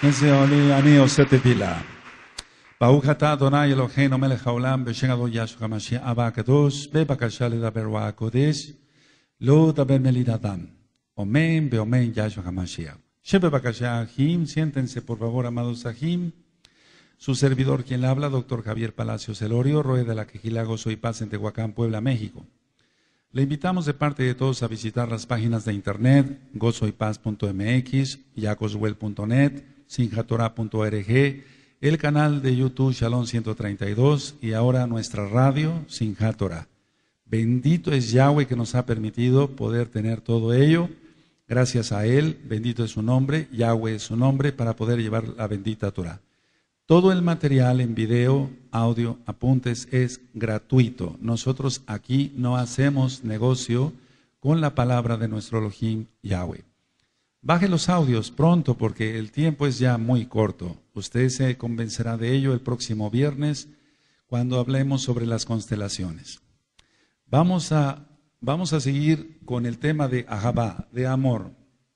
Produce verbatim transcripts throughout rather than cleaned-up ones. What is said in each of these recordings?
Nesioli ani osetepila. Baukata Adonai Eloheinu melech haolam b'shem Avo Yahshua HaMashiach Abba Kadosh bebakasha ledaber Ruach HaKodesh lo daber melidadam. Omen beomen Yahshua HaMashiach. Shebebakasha Ahim, siéntense por favor, amados Ahim. Su servidor quien le habla, doctor Javier Palacios Elorio, Roe de la Quejilá, Gozo y Paz en Tehuacán, Puebla, México. Le invitamos de parte de todos a visitar las páginas de internet gozo y paz punto m x, yacoswell punto net, sinjatorah punto org, el canal de YouTube Shalom ciento treinta y dos y ahora nuestra radio Sinjatorah. Bendito es Yahweh que nos ha permitido poder tener todo ello. Gracias a Él, bendito es su nombre, Yahweh es su nombre, para poder llevar la bendita Torah. Todo el material en video, audio, apuntes es gratuito. Nosotros aquí no hacemos negocio con la palabra de nuestro Elohim Yahweh. Baje los audios pronto porque el tiempo es ya muy corto. Usted se convencerá de ello el próximo viernes cuando hablemos sobre las constelaciones. Vamos a, vamos a seguir con el tema de Ahabá, de amor.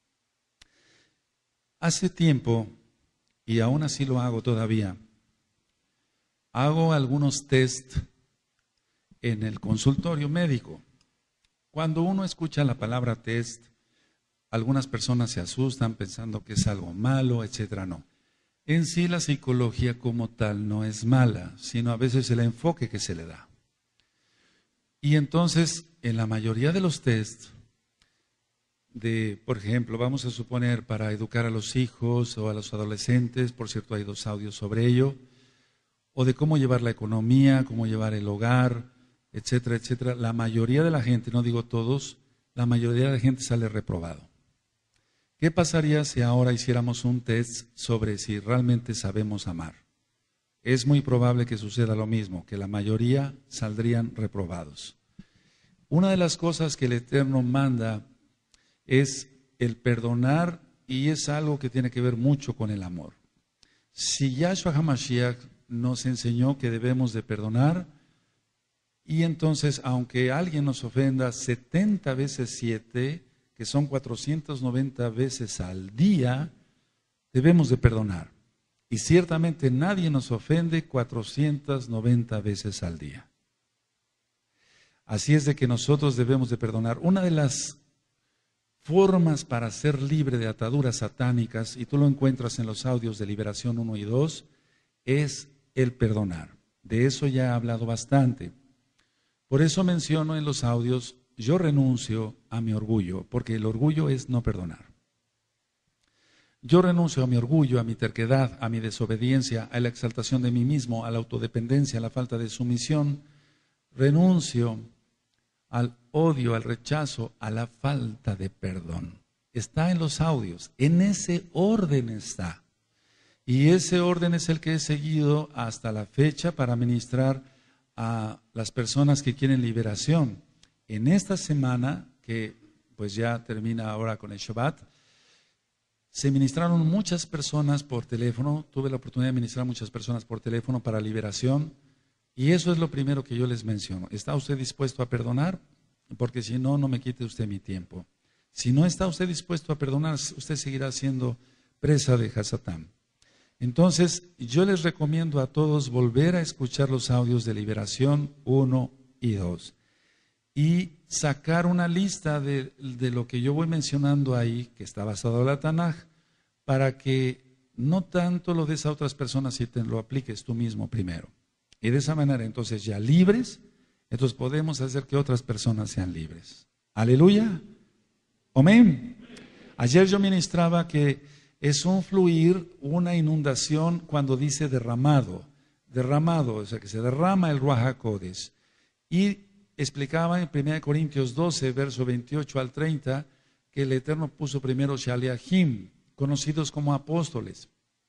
Hace tiempo, y aún así lo hago todavía, hago algunos test en el consultorio médico. Cuando uno escucha la palabra test, algunas personas se asustan pensando que es algo malo, etcétera. No. En sí la psicología como tal no es mala, sino a veces el enfoque que se le da. Y entonces, en la mayoría de los tests, de, por ejemplo, vamos a suponer para educar a los hijos o a los adolescentes, por cierto hay dos audios sobre ello, o de cómo llevar la economía, cómo llevar el hogar, etcétera, etcétera. La mayoría de la gente, no digo todos, la mayoría de la gente sale reprobado. ¿Qué pasaría si ahora hiciéramos un test sobre si realmente sabemos amar? Es muy probable que suceda lo mismo, que la mayoría saldrían reprobados. Una de las cosas que el Eterno manda es el perdonar, y es algo que tiene que ver mucho con el amor. Si Yahshua HaMashiach nos enseñó que debemos de perdonar, y entonces aunque alguien nos ofenda setenta veces siete, que son cuatrocientas noventa veces al día, debemos de perdonar. Y ciertamente nadie nos ofende cuatrocientas noventa veces al día. Así es de que nosotros debemos de perdonar. Una de las formas para ser libre de ataduras satánicas, y tú lo encuentras en los audios de Liberación uno y dos, es el perdonar. De eso ya he hablado bastante. Por eso menciono en los audios, yo renuncio a mi orgullo, porque el orgullo es no perdonar. Yo renuncio a mi orgullo, a mi terquedad, a mi desobediencia, a la exaltación de mí mismo, a la autodependencia, a la falta de sumisión. Renuncio al odio, al rechazo, a la falta de perdón. Está en los audios, en ese orden está. Y ese orden es el que he seguido hasta la fecha para ministrar a las personas que quieren liberación. En esta semana, que pues ya termina ahora con el Shabbat, se ministraron muchas personas por teléfono. Tuve la oportunidad de ministrar muchas personas por teléfono para liberación. Y eso es lo primero que yo les menciono. ¿Está usted dispuesto a perdonar? Porque si no, no me quite usted mi tiempo. Si no está usted dispuesto a perdonar, usted seguirá siendo presa de Hasatán. Entonces, yo les recomiendo a todos volver a escuchar los audios de Liberación uno y dos. Y sacar una lista de, de lo que yo voy mencionando ahí, que está basado en la Tanaj, para que no tanto lo des a otras personas y te lo apliques tú mismo primero. Y de esa manera, entonces, ya libres, entonces podemos hacer que otras personas sean libres. Aleluya. Amén. Ayer yo ministraba que es un fluir, una inundación cuando dice derramado. Derramado, o sea, que se derrama el Ruach HaKodesh. Y explicaba en primera Corintios doce, verso veintiocho al treinta, que el Eterno puso primero Shaliachim, conocidos como apóstoles.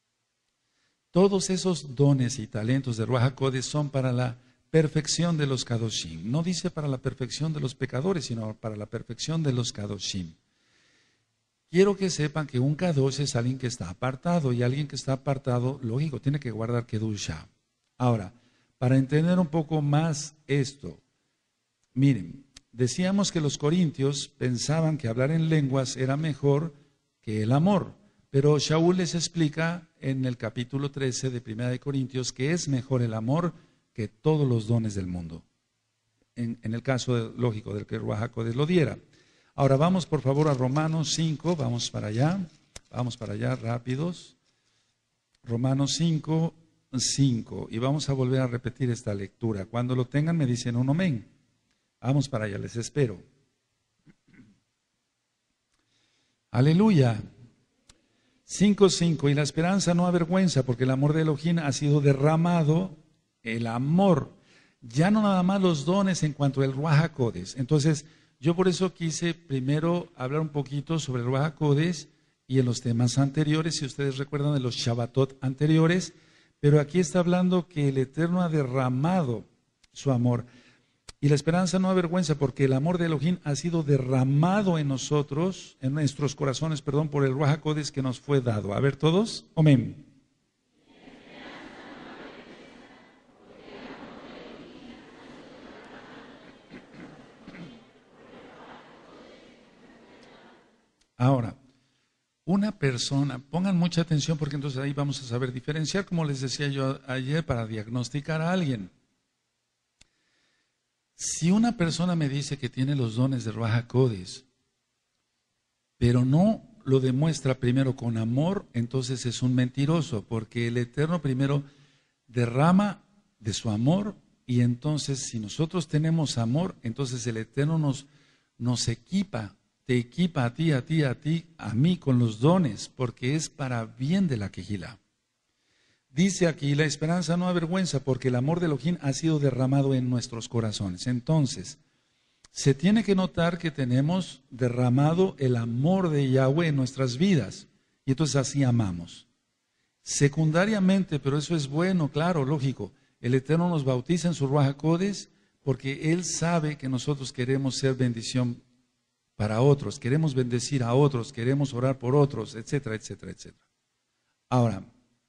Todos esos dones y talentos de Ruach HaKodesh son para la perfección de los Kadoshim. No dice para la perfección de los pecadores, sino para la perfección de los Kadoshim. Quiero que sepan que un Kadosh es alguien que está apartado, y alguien que está apartado, lógico, tiene que guardar Kedusha. Ahora, para entender un poco más esto, miren, decíamos que los corintios pensaban que hablar en lenguas era mejor que el amor. Pero Shaul les explica en el capítulo trece de Primera de Corintios que es mejor el amor que todos los dones del mundo. En, en el caso de, lógico del que Ruach HaKodesh lo diera. Ahora vamos por favor a Romanos cinco, vamos para allá, vamos para allá rápidos. Romanos cinco, cinco, y vamos a volver a repetir esta lectura. Cuando lo tengan me dicen un amén. Vamos para allá, les espero. Aleluya. cinco, cinco, y la esperanza no avergüenza, porque el amor de Elohim ha sido derramado, el amor, ya no nada más los dones en cuanto al Ruach HaKodesh. Entonces, yo por eso quise primero hablar un poquito sobre el Ruach HaKodesh y en los temas anteriores, si ustedes recuerdan de los Shabbatot anteriores, pero aquí está hablando que el Eterno ha derramado su amor. Y la esperanza no avergüenza, porque el amor de Elohim ha sido derramado en nosotros, en nuestros corazones, perdón, por el Ruach HaKodesh que nos fue dado. A ver todos, amén. Ahora, una persona, pongan mucha atención porque entonces ahí vamos a saber diferenciar, como les decía yo ayer, para diagnosticar a alguien. Si una persona me dice que tiene los dones de Ruach HaKodesh, pero no lo demuestra primero con amor, entonces es un mentiroso, porque el Eterno primero derrama de su amor, y entonces si nosotros tenemos amor, entonces el Eterno nos, nos equipa, te equipa a ti, a ti, a ti, a mí con los dones, porque es para bien de la quejilá. Dice aquí, la esperanza no avergüenza, porque el amor de Elohim ha sido derramado en nuestros corazones. Entonces, se tiene que notar que tenemos derramado el amor de Yahweh en nuestras vidas, y entonces así amamos. Secundariamente, pero eso es bueno, claro, lógico, el Eterno nos bautiza en su Ruach HaKodesh, porque Él sabe que nosotros queremos ser bendición para otros, queremos bendecir a otros, queremos orar por otros, etcétera, etcétera, etcétera. Ahora,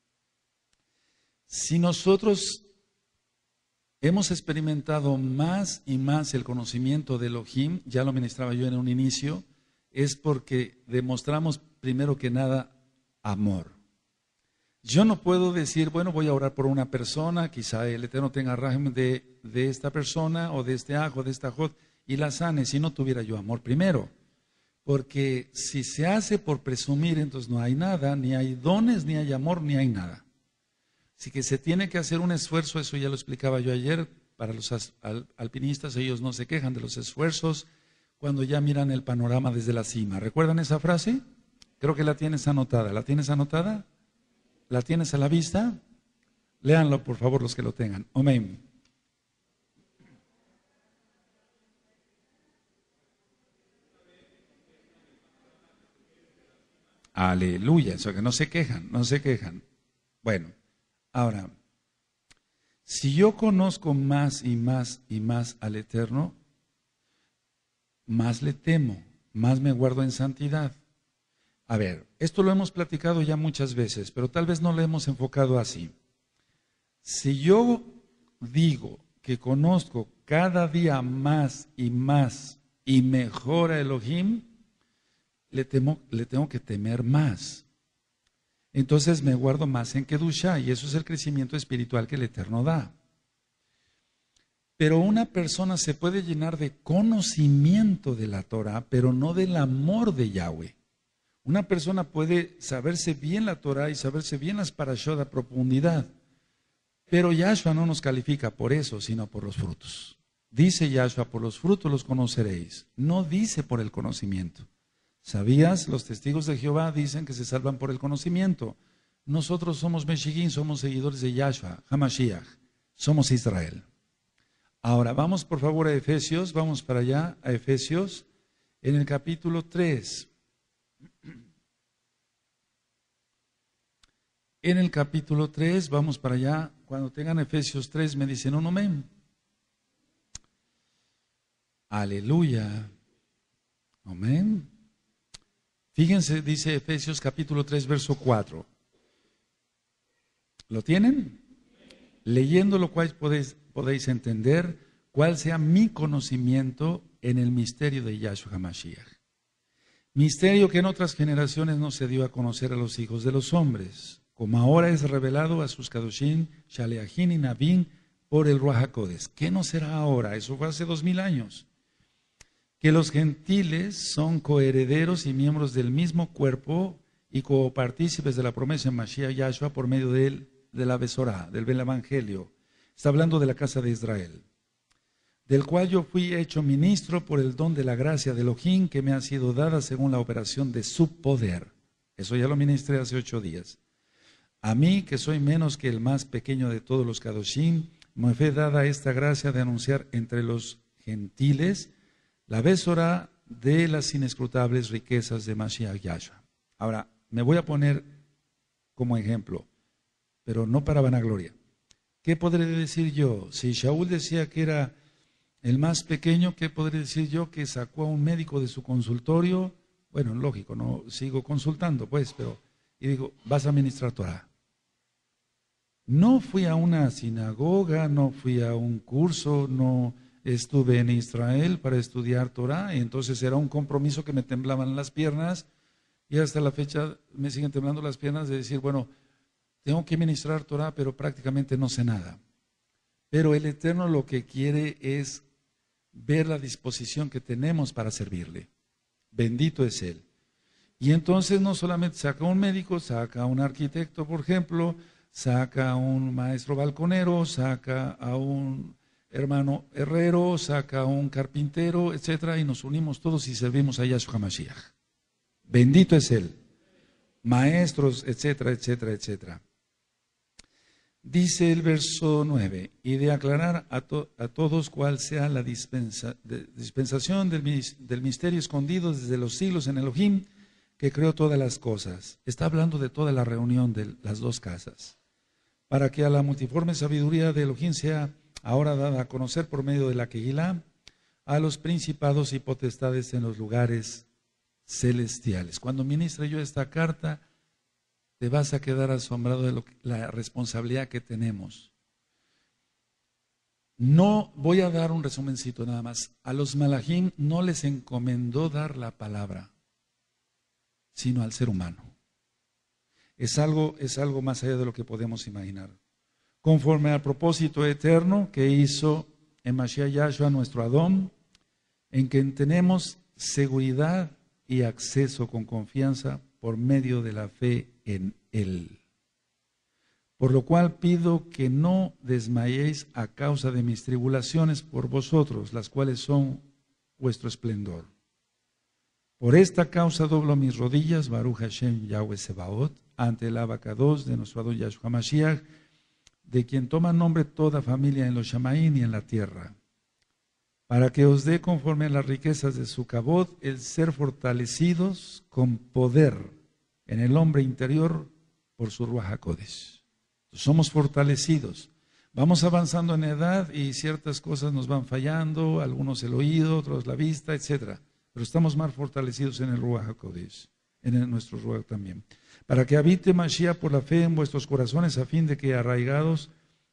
si nosotros hemos experimentado más y más el conocimiento de Elohim, ya lo ministraba yo en un inicio, es porque demostramos primero que nada amor. Yo no puedo decir, bueno, voy a orar por una persona, quizá el Eterno tenga rajem de, de esta persona o de este ajo, de esta jod, y la sane, si no tuviera yo amor primero. Porque si se hace por presumir, entonces no hay nada, ni hay dones, ni hay amor, ni hay nada. Así que se tiene que hacer un esfuerzo, eso ya lo explicaba yo ayer, para los alpinistas, ellos no se quejan de los esfuerzos cuando ya miran el panorama desde la cima. ¿Recuerdan esa frase? Creo que la tienes anotada. ¿La tienes anotada? ¿La tienes a la vista? Léanlo, por favor, los que lo tengan. Amén. Aleluya, eso que no se quejan, no se quejan. Bueno. Ahora, si yo conozco más y más y más al Eterno, más le temo, más me guardo en santidad. A ver, esto lo hemos platicado ya muchas veces, pero tal vez no lo hemos enfocado así. Si yo digo que conozco cada día más y más y mejor a Elohim, le, temo, le tengo que temer más. Entonces me guardo más en Kedushá, y eso es el crecimiento espiritual que el Eterno da. Pero una persona se puede llenar de conocimiento de la Torah, pero no del amor de Yahweh. Una persona puede saberse bien la Torah y saberse bien las parashot a profundidad, pero Yahshua no nos califica por eso, sino por los frutos. Dice Yahshua, por los frutos los conoceréis, no dice por el conocimiento. ¿Sabías? Los testigos de Jehová dicen que se salvan por el conocimiento. Nosotros somos Meshigim, somos seguidores de Yahshua, Hamashiach, somos Israel. Ahora, vamos por favor a Efesios, vamos para allá, a Efesios, en el capítulo tres. En el capítulo tres, vamos para allá, cuando tengan Efesios tres me dicen un amén. Aleluya. Amén. Fíjense, dice Efesios capítulo tres, verso cuatro. ¿Lo tienen? Leyendo lo cual podéis, podéis entender cuál sea mi conocimiento en el misterio de Yahshua HaMashiach. Misterio que en otras generaciones no se dio a conocer a los hijos de los hombres, como ahora es revelado a sus Kadoshim, Shaleachim y Nabín por el Ruach HaKodesh. ¿Qué no será ahora? Eso fue hace dos mil años. Que los gentiles son coherederos y miembros del mismo cuerpo y copartícipes de la promesa en Mashiach Yahshua por medio de, él, de la Besorá, del Evangelio. Está hablando de la casa de Israel, del cual yo fui hecho ministro por el don de la gracia de Elohim que me ha sido dada según la operación de su poder. Eso ya lo ministré hace ocho días. A mí, que soy menos que el más pequeño de todos los Kadoshim, me fue dada esta gracia de anunciar entre los gentiles la Besorá de las inescrutables riquezas de Mashiach Yahshua. Ahora, me voy a poner como ejemplo, pero no para vanagloria. ¿Qué podré decir yo? Si Shaul decía que era el más pequeño, ¿qué podré decir yo? Que sacó a un médico de su consultorio. Bueno, lógico, no sigo consultando, pues, pero, y digo, vas a ministrar Torah. No fui a una sinagoga, no fui a un curso, no estuve en Israel para estudiar Torah, y entonces era un compromiso que me temblaban las piernas, y hasta la fecha me siguen temblando las piernas de decir, bueno, tengo que ministrar Torah, pero prácticamente no sé nada. Pero el Eterno lo que quiere es ver la disposición que tenemos para servirle. Bendito es Él. Y entonces no solamente saca un médico, saca a un arquitecto, por ejemplo, saca a un maestro balconero, saca a un hermano herrero, saca a un carpintero, etcétera, y nos unimos todos y servimos a Yahshua HaMashiach. Bendito es Él. Maestros, etcétera, etcétera, etcétera. Dice el verso nueve, y de aclarar a, to, a todos cuál sea la dispensa, de, dispensación del, del misterio escondido desde los siglos en Elohim, que creó todas las cosas. Está hablando de toda la reunión de las dos casas, para que a la multiforme sabiduría de Elohim sea ahora dada a conocer por medio de la Kehilá a los principados y potestades en los lugares celestiales. Cuando ministre yo esta carta, te vas a quedar asombrado de lo que, la responsabilidad que tenemos. No voy a dar un resumencito nada más. A los malajim no les encomendó dar la palabra, sino al ser humano. Es algo, es algo más allá de lo que podemos imaginar. Conforme al propósito eterno que hizo en Mashiach Yahshua nuestro Adón, en que tenemos seguridad y acceso con confianza por medio de la fe en Él. Por lo cual pido que no desmayéis a causa de mis tribulaciones por vosotros, las cuales son vuestro esplendor. Por esta causa doblo mis rodillas, Baruch Hashem Yahweh Sebaot, ante el abacados de nuestro Adón Yahshua Mashiach, de quien toma nombre toda familia en los Shamaín y en la tierra, para que os dé conforme a las riquezas de su cabot el ser fortalecidos con poder en el hombre interior por su Ruach HaKodesh. Somos fortalecidos. Vamos avanzando en edad y ciertas cosas nos van fallando, algunos el oído, otros la vista, etcétera. Pero estamos más fortalecidos en el Ruach HaKodesh, en el, nuestro Ruach también. Para que habite Mashiach por la fe en vuestros corazones, a fin de que arraigados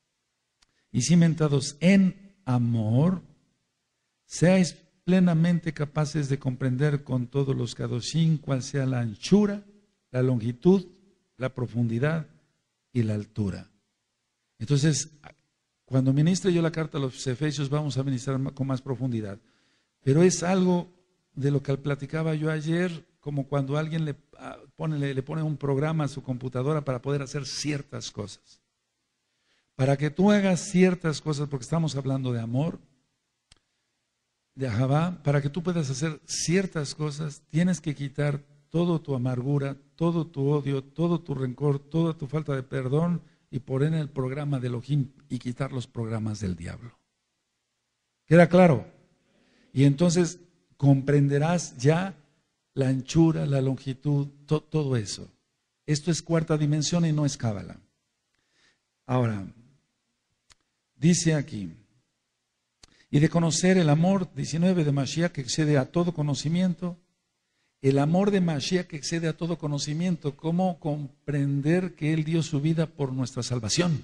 y cimentados en amor, seáis plenamente capaces de comprender con todos los Kadoshim cuál sea la anchura, la longitud, la profundidad y la altura. Entonces, cuando ministre yo la carta a los Efesios, vamos a ministrar con más profundidad. Pero es algo de lo que platicaba yo ayer, como cuando alguien le pone, le, le pone un programa a su computadora para poder hacer ciertas cosas. Para que tú hagas ciertas cosas, porque estamos hablando de amor, de Ahavá, para que tú puedas hacer ciertas cosas, tienes que quitar toda tu amargura, todo tu odio, todo tu rencor, toda tu falta de perdón y poner en el programa de Elohim y quitar los programas del diablo. ¿Queda claro? Y entonces comprenderás ya la anchura, la longitud, to, todo eso. Esto es cuarta dimensión y no es cábala. Ahora, dice aquí, y de conocer el amor, diecinueve, de Mashiach que excede a todo conocimiento. El amor de Mashiach que excede a todo conocimiento. ¿Cómo comprender que Él dio su vida por nuestra salvación?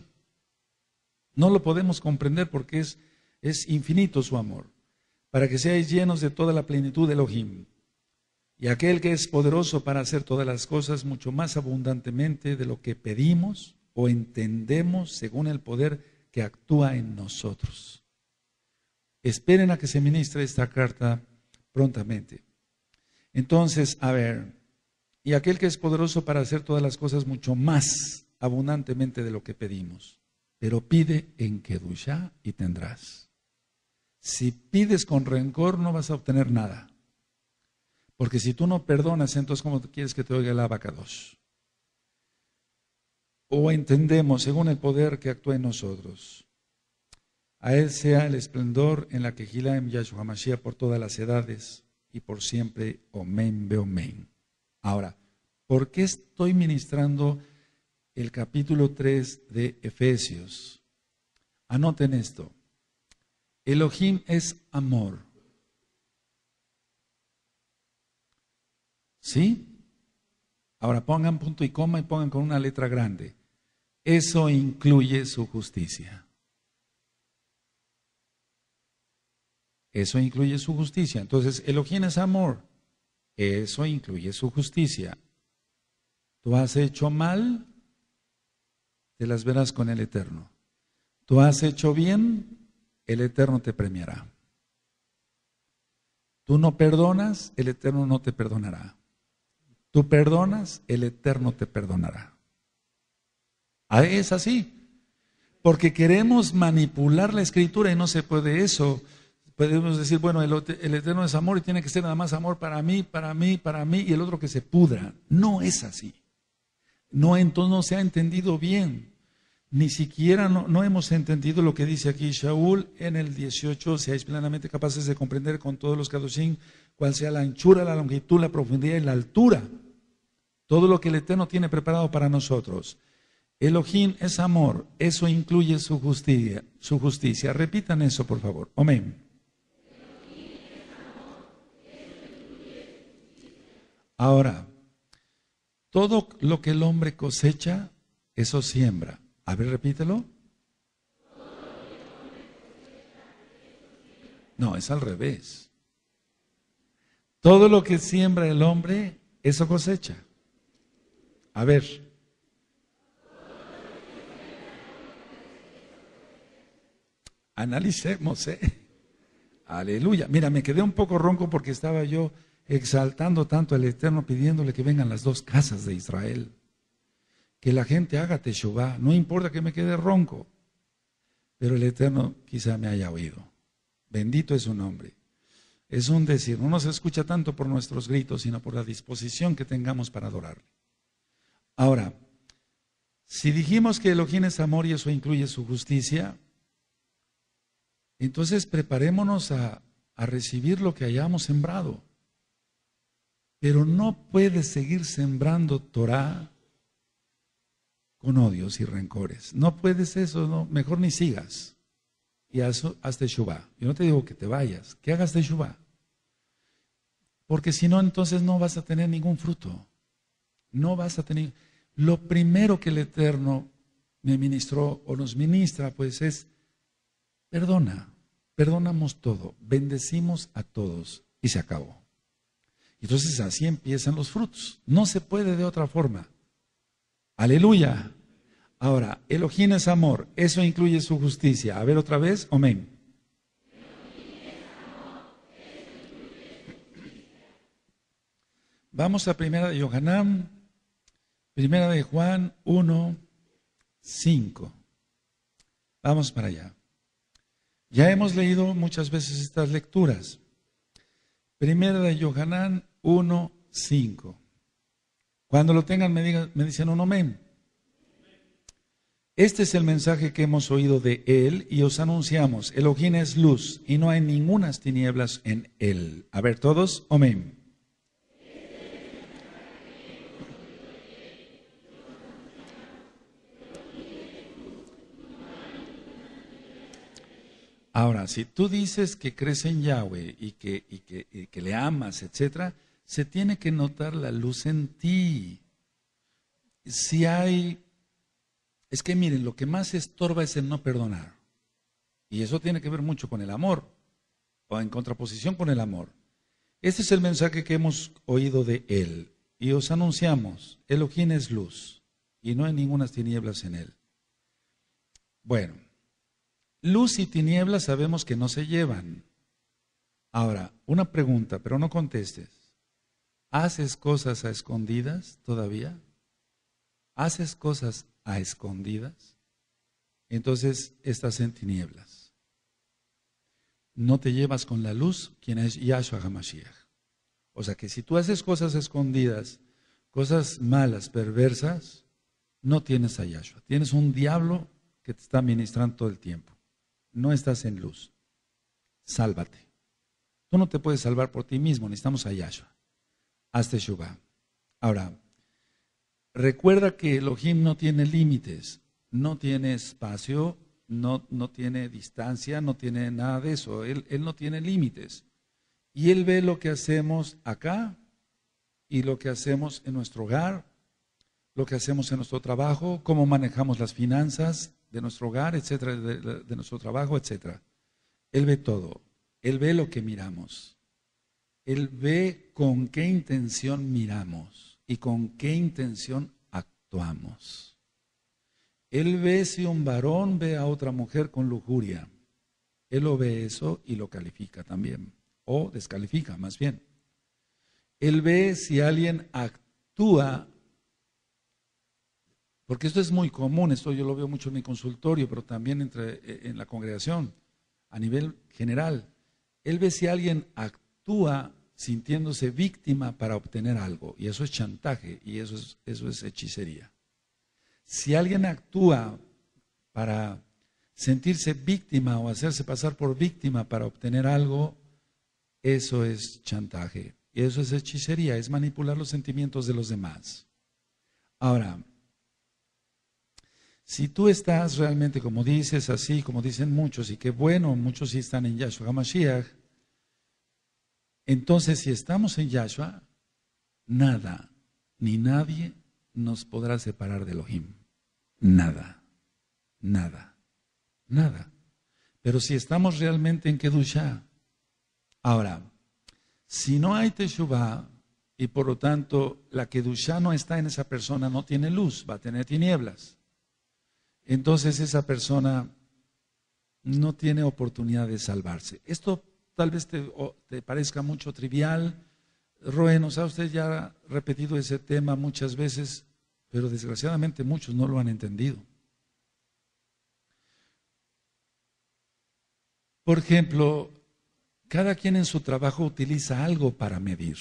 No lo podemos comprender porque es, es infinito su amor. Para que seáis llenos de toda la plenitud de Elohim. Y aquel que es poderoso para hacer todas las cosas mucho más abundantemente de lo que pedimos o entendemos según el poder que actúa en nosotros. Esperen a que se ministre esta carta prontamente. Entonces, a ver, y aquel que es poderoso para hacer todas las cosas mucho más abundantemente de lo que pedimos. Pero pide en Kedushá y tendrás. Si pides con rencor no vas a obtener nada. Porque si tú no perdonas, entonces ¿cómo quieres que te oiga el Abacadosh? O entendemos según el poder que actúa en nosotros. A Él sea el esplendor en la Kehilá en Yahshua Mashiach por todas las edades y por siempre. Omen be omen. Ahora, ¿por qué estoy ministrando el capítulo tres de Efesios? Anoten esto. Elohim es amor. ¿Sí? Ahora pongan punto y coma y pongan con una letra grande. Eso incluye su justicia. Eso incluye su justicia. Entonces, Elohim es amor. Eso incluye su justicia. Tú has hecho mal, te las verás con el Eterno. Tú has hecho bien, el Eterno te premiará. Tú no perdonas, el Eterno no te perdonará. Tú perdonas, el Eterno te perdonará. Ah, es así. Porque queremos manipular la Escritura y no se puede eso. Podemos decir, bueno, el, el Eterno es amor y tiene que ser nada más amor para mí, para mí, para mí y el otro que se pudra. No es así. No, entonces no se ha entendido bien. Ni siquiera no, no hemos entendido lo que dice aquí Shaul en el dieciocho. Seáis plenamente capaces de comprender con todos los kadoshim cuál sea la anchura, la longitud, la profundidad y la altura. Todo lo que el Eterno tiene preparado para nosotros. Elohim es amor. Eso incluye su justicia. Su justicia. Repitan eso, por favor. Amén. Ahora, todo lo que el hombre cosecha, eso siembra. A ver, repítelo. No, es al revés. Todo lo que siembra el hombre, eso cosecha. A ver. Analicemos, ¿eh? Aleluya. Mira, me quedé un poco ronco porque estaba yo exaltando tanto al Eterno, pidiéndole que vengan las dos casas de Israel. Que la gente haga teshuvá, no importa que me quede ronco, pero el Eterno quizá me haya oído. Bendito es su nombre. Es un decir, no nos escucha tanto por nuestros gritos, sino por la disposición que tengamos para adorarle. Ahora, si dijimos que Elohim es amor y eso incluye su justicia, entonces preparémonos a, a recibir lo que hayamos sembrado. Pero no puedes seguir sembrando Torah con odios y rencores. No puedes eso, no, mejor ni sigas. Y haz, haz teshuvá. Yo no te digo que te vayas, que hagas teshuvá. Porque si no, entonces no vas a tener ningún fruto. No vas a tener. Lo primero que el Eterno me ministró o nos ministra, pues es perdona. Perdonamos todo, bendecimos a todos y se acabó. Entonces así empiezan los frutos. No se puede de otra forma. Aleluya. Ahora, Elohim es amor. Eso incluye su justicia. A ver otra vez. Amén. Vamos a primera de Yohanan. Primera de Juan uno, cinco. Vamos para allá. Ya hemos leído muchas veces estas lecturas. Primera de Yohanan uno, cinco. Cuando lo tengan me, digan, me dicen un amén. Este es el mensaje que hemos oído de Él y os anunciamos. Elohim es luz y no hay ningunas tinieblas en Él. A ver todos, amén. Ahora, si tú dices que crees en Yahweh y que, y que, y que le amas, etcétera, se tiene que notar la luz en ti. Si hay, es que miren, lo que más estorba es el no perdonar. Y eso tiene que ver mucho con el amor, o en contraposición con el amor. Este es el mensaje que hemos oído de Él. Y os anunciamos, Elohim es luz, y no hay ninguna tinieblas en Él. Bueno, luz y tinieblas sabemos que no se llevan. Ahora, una pregunta, pero no contestes. ¿Haces cosas a escondidas todavía? ¿Haces cosas a escondidas? Entonces estás en tinieblas. No te llevas con la luz, quien es Yahshua HaMashiach. O sea que si tú haces cosas escondidas, cosas malas, perversas, no tienes a Yahshua. Tienes un diablo que te está ministrando todo el tiempo. No estás en luz. Sálvate. Tú no te puedes salvar por ti mismo, necesitamos a Yahshua. Haz teshuvá. Ahora, recuerda que Elohim no tiene límites, no tiene espacio, no, no tiene distancia, no tiene nada de eso. Él, él no tiene límites. Y Él ve lo que hacemos acá y lo que hacemos en nuestro hogar, lo que hacemos en nuestro trabajo, cómo manejamos las finanzas de nuestro hogar, etcétera, de, de, de nuestro trabajo, etcétera. Él ve todo. Él ve lo que miramos. Él ve con qué intención miramos y con qué intención actuamos. Él ve si un varón ve a otra mujer con lujuria. Él lo ve eso y lo califica también, o descalifica más bien. Él ve si alguien actúa, porque esto es muy común, esto yo lo veo mucho en mi consultorio, pero también entre, en la congregación, a nivel general. Él ve si alguien actúa sintiéndose víctima para obtener algo, y eso es chantaje, y eso es, eso es hechicería. Si alguien actúa para sentirse víctima o hacerse pasar por víctima para obtener algo, eso es chantaje, y eso es hechicería, es manipular los sentimientos de los demás. Ahora, si tú estás realmente, como dices, así, como dicen muchos, y qué bueno, muchos sí están en Yahshua HaMashiach, entonces si estamos en Yahshua, nada, ni nadie nos podrá separar de Elohim. Nada, nada, nada. Pero si estamos realmente en Kedushá, ahora, si no hay Teshuvá, y por lo tanto la Kedushá no está en esa persona, no tiene luz, va a tener tinieblas. Entonces esa persona no tiene oportunidad de salvarse. Esto tal vez te, te parezca mucho trivial. Roe, nos ha usted ya repetido ese tema muchas veces, pero desgraciadamente muchos no lo han entendido. Por ejemplo, cada quien en su trabajo utiliza algo para medir.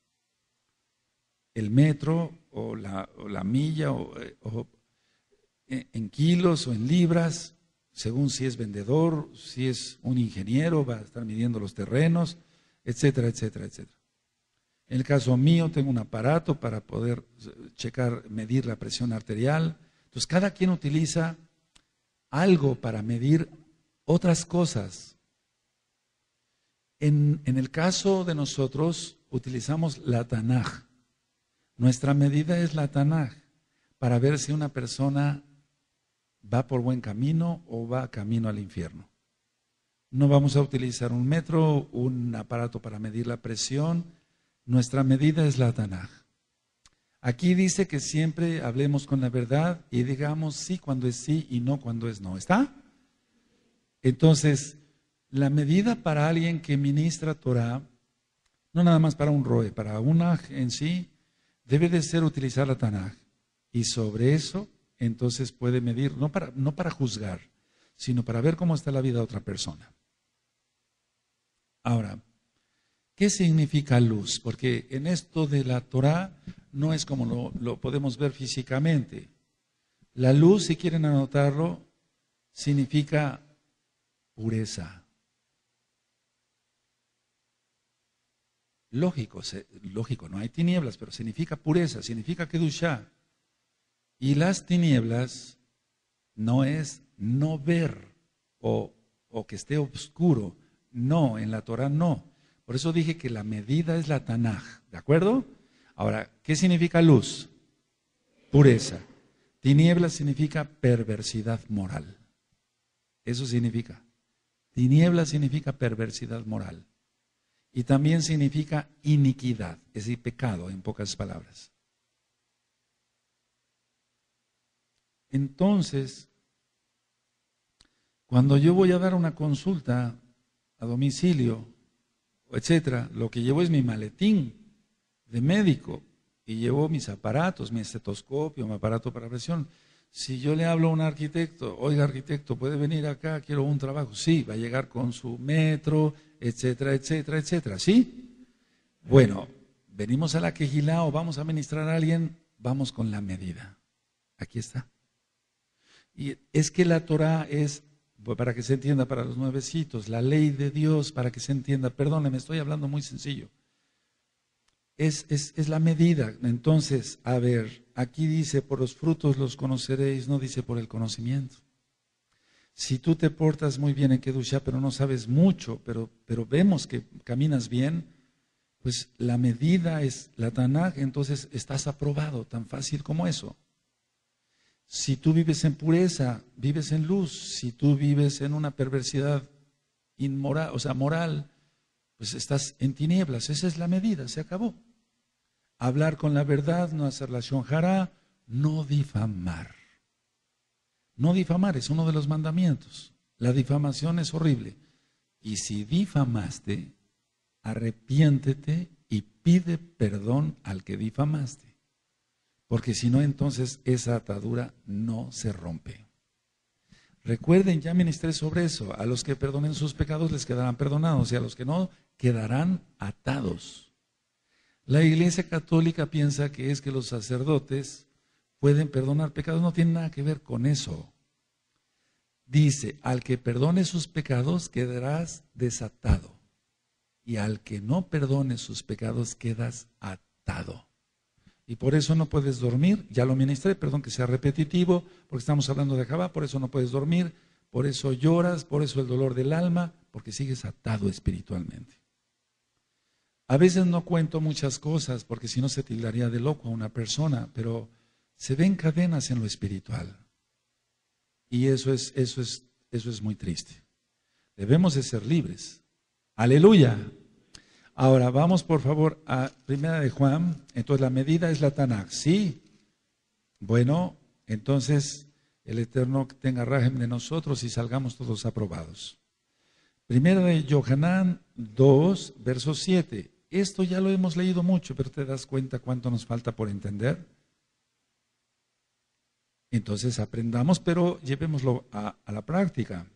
El metro o la, o la milla o, o en kilos o en libras, según si es vendedor, si es un ingeniero, va a estar midiendo los terrenos, etcétera, etcétera, etcétera. En el caso mío, tengo un aparato para poder checar, medir la presión arterial. Entonces, cada quien utiliza algo para medir otras cosas. En, en el caso de nosotros, utilizamos la Tanaj. Nuestra medida es la Tanaj, para ver si una persona va por buen camino o va camino al infierno. No vamos a utilizar un metro, un aparato para medir la presión. Nuestra medida es la Tanaj. Aquí dice que siempre hablemos con la verdad y digamos sí cuando es sí y no cuando es no. ¿Está? Entonces, la medida para alguien que ministra Torah, no nada más para un roe, para una en sí, debe de ser utilizar la Tanaj. Y sobre eso, entonces puede medir, no para, no para juzgar, sino para ver cómo está la vida de otra persona. Ahora, ¿qué significa luz? Porque en esto de la Torah no es como lo, lo podemos ver físicamente. La luz, si quieren anotarlo, significa pureza. Lógico, se, lógico, no hay tinieblas, pero significa pureza, significa kedushá. Y las tinieblas no es no ver o, o que esté oscuro. No, en la Torah no. Por eso dije que la medida es la Tanaj, ¿de acuerdo? Ahora, ¿qué significa luz? Pureza. Tinieblas significa perversidad moral. Eso significa. Tinieblas significa perversidad moral. Y también significa iniquidad, es decir, pecado en pocas palabras. Entonces, cuando yo voy a dar una consulta a domicilio, etcétera, lo que llevo es mi maletín de médico y llevo mis aparatos, mi estetoscopio, mi aparato para presión. Si yo le hablo a un arquitecto, oiga arquitecto, ¿puede venir acá? Quiero un trabajo. Sí, va a llegar con su metro, etcétera, etcétera, etcétera. ¿Sí? Bueno, venimos a la Quejilá o vamos a ministrar a alguien, vamos con la medida. Aquí está. Y es que la Torah es, para que se entienda para los nuevecitos, la ley de Dios, para que se entienda, perdóneme, estoy hablando muy sencillo. Es, es, es la medida. Entonces, a ver, aquí dice, por los frutos los conoceréis, no dice por el conocimiento. Si tú te portas muy bien en Kedushá, pero no sabes mucho, pero, pero vemos que caminas bien, pues la medida es la Tanaj, entonces estás aprobado, tan fácil como eso. Si tú vives en pureza, vives en luz. Si tú vives en una perversidad inmoral, o sea, moral, pues estás en tinieblas. Esa es la medida, se acabó. Hablar con la verdad, no hacer la shonjara, no difamar. No difamar es uno de los mandamientos. La difamación es horrible. Y si difamaste, arrepiéntete y pide perdón al que difamaste. Porque si no, entonces esa atadura no se rompe. Recuerden, ya ministré sobre eso. A los que perdonen sus pecados les quedarán perdonados y a los que no, quedarán atados. La Iglesia Católica piensa que es que los sacerdotes pueden perdonar pecados. No tiene nada que ver con eso. Dice, al que perdone sus pecados quedarás desatado. Y al que no perdone sus pecados quedas atado. Y por eso no puedes dormir, ya lo ministré, perdón que sea repetitivo, porque estamos hablando de Jabá, por eso no puedes dormir, por eso lloras, por eso el dolor del alma, porque sigues atado espiritualmente. A veces no cuento muchas cosas, porque si no se tildaría de loco a una persona, pero se ven cadenas en lo espiritual. Y eso es, eso es, eso es muy triste. Debemos de ser libres. ¡Aleluya! Ahora, vamos por favor a Primera de Juan. Entonces, la medida es la Tanaj, ¿sí? Bueno, entonces, el Eterno tenga rajem de nosotros y salgamos todos aprobados. Primera de Yohanan dos, verso siete. Esto ya lo hemos leído mucho, pero ¿te das cuenta cuánto nos falta por entender? Entonces, aprendamos, pero llevémoslo a, a la práctica.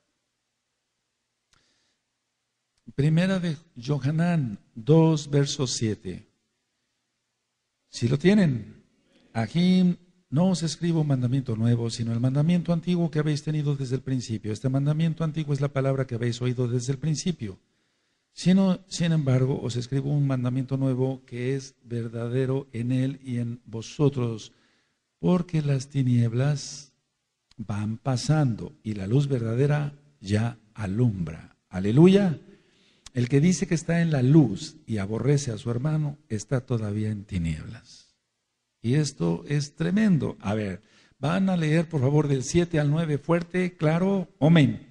Primera de Yohanan dos, verso siete. Si lo tienen, aquí no os escribo un mandamiento nuevo, sino el mandamiento antiguo que habéis tenido desde el principio. Este mandamiento antiguo es la palabra que habéis oído desde el principio. Sino, sin embargo, os escribo un mandamiento nuevo que es verdadero en él y en vosotros, porque las tinieblas van pasando y la luz verdadera ya alumbra. Aleluya. El que dice que está en la luz y aborrece a su hermano, está todavía en tinieblas. Y esto es tremendo. A ver, van a leer por favor del siete al nueve fuerte, claro, amén.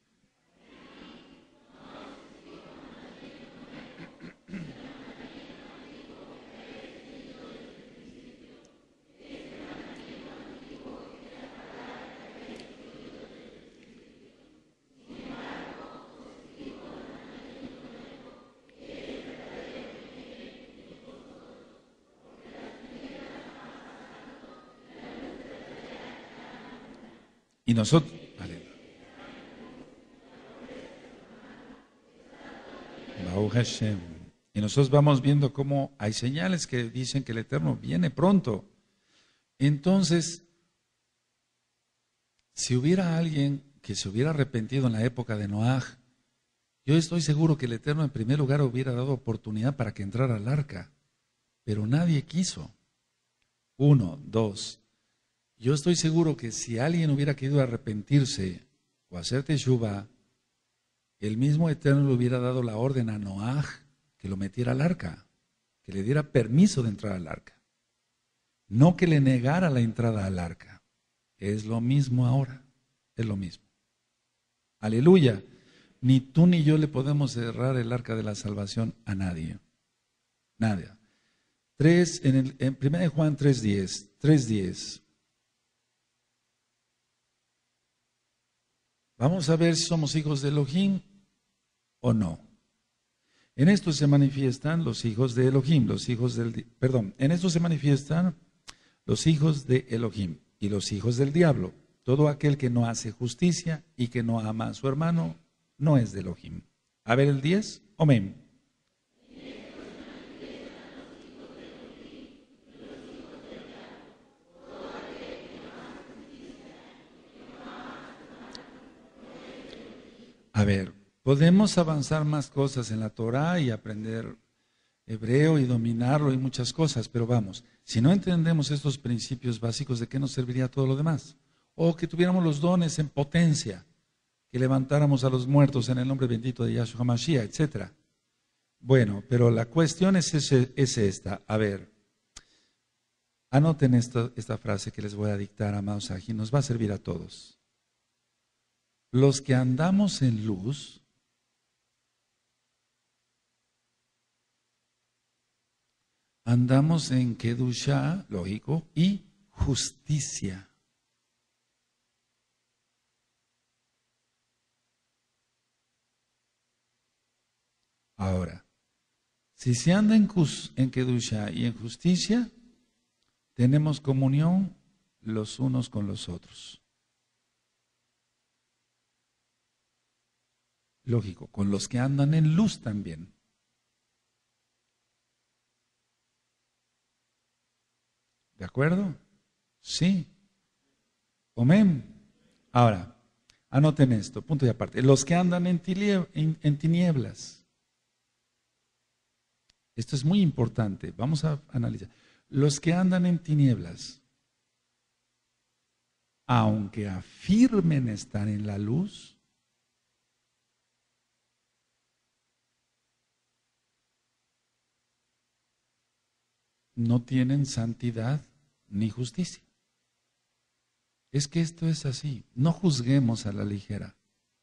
Y nosotros, vale. Y nosotros vamos viendo cómo hay señales que dicen que el Eterno viene pronto. Entonces, si hubiera alguien que se hubiera arrepentido en la época de Noaj, yo estoy seguro que el Eterno en primer lugar hubiera dado oportunidad para que entrara al arca, pero nadie quiso. Uno, dos. Yo estoy seguro que si alguien hubiera querido arrepentirse o hacer teshuva, el mismo Eterno le hubiera dado la orden a Noaj que lo metiera al arca, que le diera permiso de entrar al arca, no que le negara la entrada al arca. Es lo mismo ahora, es lo mismo. Aleluya. Ni tú ni yo le podemos cerrar el arca de la salvación a nadie. Nadie. Tres, en, el, en primera de Juan tres diez. tres diez. Vamos a ver si somos hijos de Elohim o no. En esto se manifiestan los hijos de Elohim, los hijos del, perdón, en esto se manifiestan los hijos de Elohim y los hijos del diablo. Todo aquel que no hace justicia y que no ama a su hermano no es de Elohim. A ver el diez, amén. A ver, podemos avanzar más cosas en la Torah y aprender hebreo y dominarlo y muchas cosas, pero vamos, si no entendemos estos principios básicos, ¿de qué nos serviría todo lo demás? O que tuviéramos los dones en potencia, que levantáramos a los muertos en el nombre bendito de Yahshua Mashiach, etcétera. Bueno, pero la cuestión es, ese, es esta. A ver, anoten esta, esta frase que les voy a dictar, amados aquí, nos va a servir a todos. Los que andamos en luz, andamos en Kedushá, lógico, y justicia. Ahora, si se anda en, en Kedushá y en justicia, tenemos comunión los unos con los otros. Lógico, con los que andan en luz también. ¿De acuerdo? Sí. Amén. Ahora, anoten esto, punto y aparte. Los que andan en, en, en tinieblas. Esto es muy importante. Vamos a analizar. Los que andan en tinieblas, aunque afirmen estar en la luz, no tienen santidad ni justicia. Es que esto es así. No juzguemos a la ligera.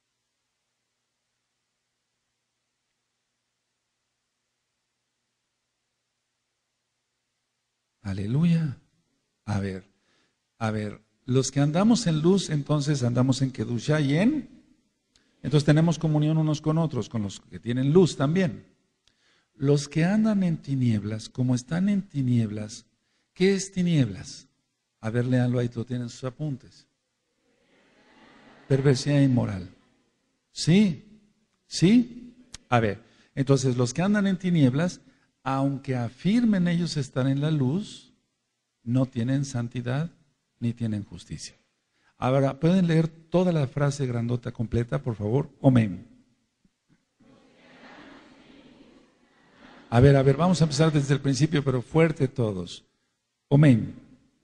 Aleluya. A ver, a ver, los que andamos en luz, entonces andamos en Kedushá y en... Entonces tenemos comunión unos con otros, con los que tienen luz también. Los que andan en tinieblas, como están en tinieblas, ¿qué es tinieblas? A ver, léanlo ahí, tú tienes sus apuntes. Perversidad inmoral. ¿Sí? ¿Sí? A ver, entonces los que andan en tinieblas, aunque afirmen ellos estar en la luz, no tienen santidad ni tienen justicia. Ahora, ¿pueden leer toda la frase grandota completa, por favor? Amén. A ver, a ver, vamos a empezar desde el principio, pero fuerte todos. Amén.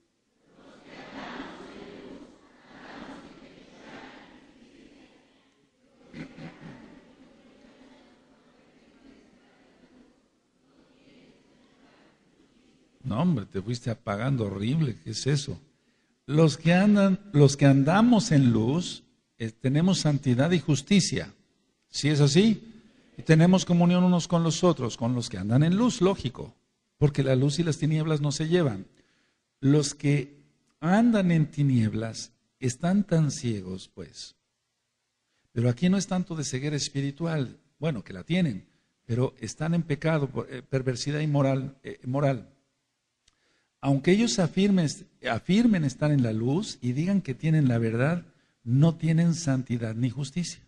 No, hombre, te fuiste apagando horrible, ¿qué es eso? Los que andan, los que andamos en luz, eh, tenemos santidad y justicia. ¿Sí es así? Y tenemos comunión unos con los otros, con los que andan en luz, lógico, porque la luz y las tinieblas no se llevan. Los que andan en tinieblas están tan ciegos, pues. Pero aquí no es tanto de ceguera espiritual, bueno, que la tienen, pero están en pecado, eh, perversidad inmoral, eh, moral. Aunque ellos afirmen, afirmen estar en la luz y digan que tienen la verdad, no tienen santidad ni justicia.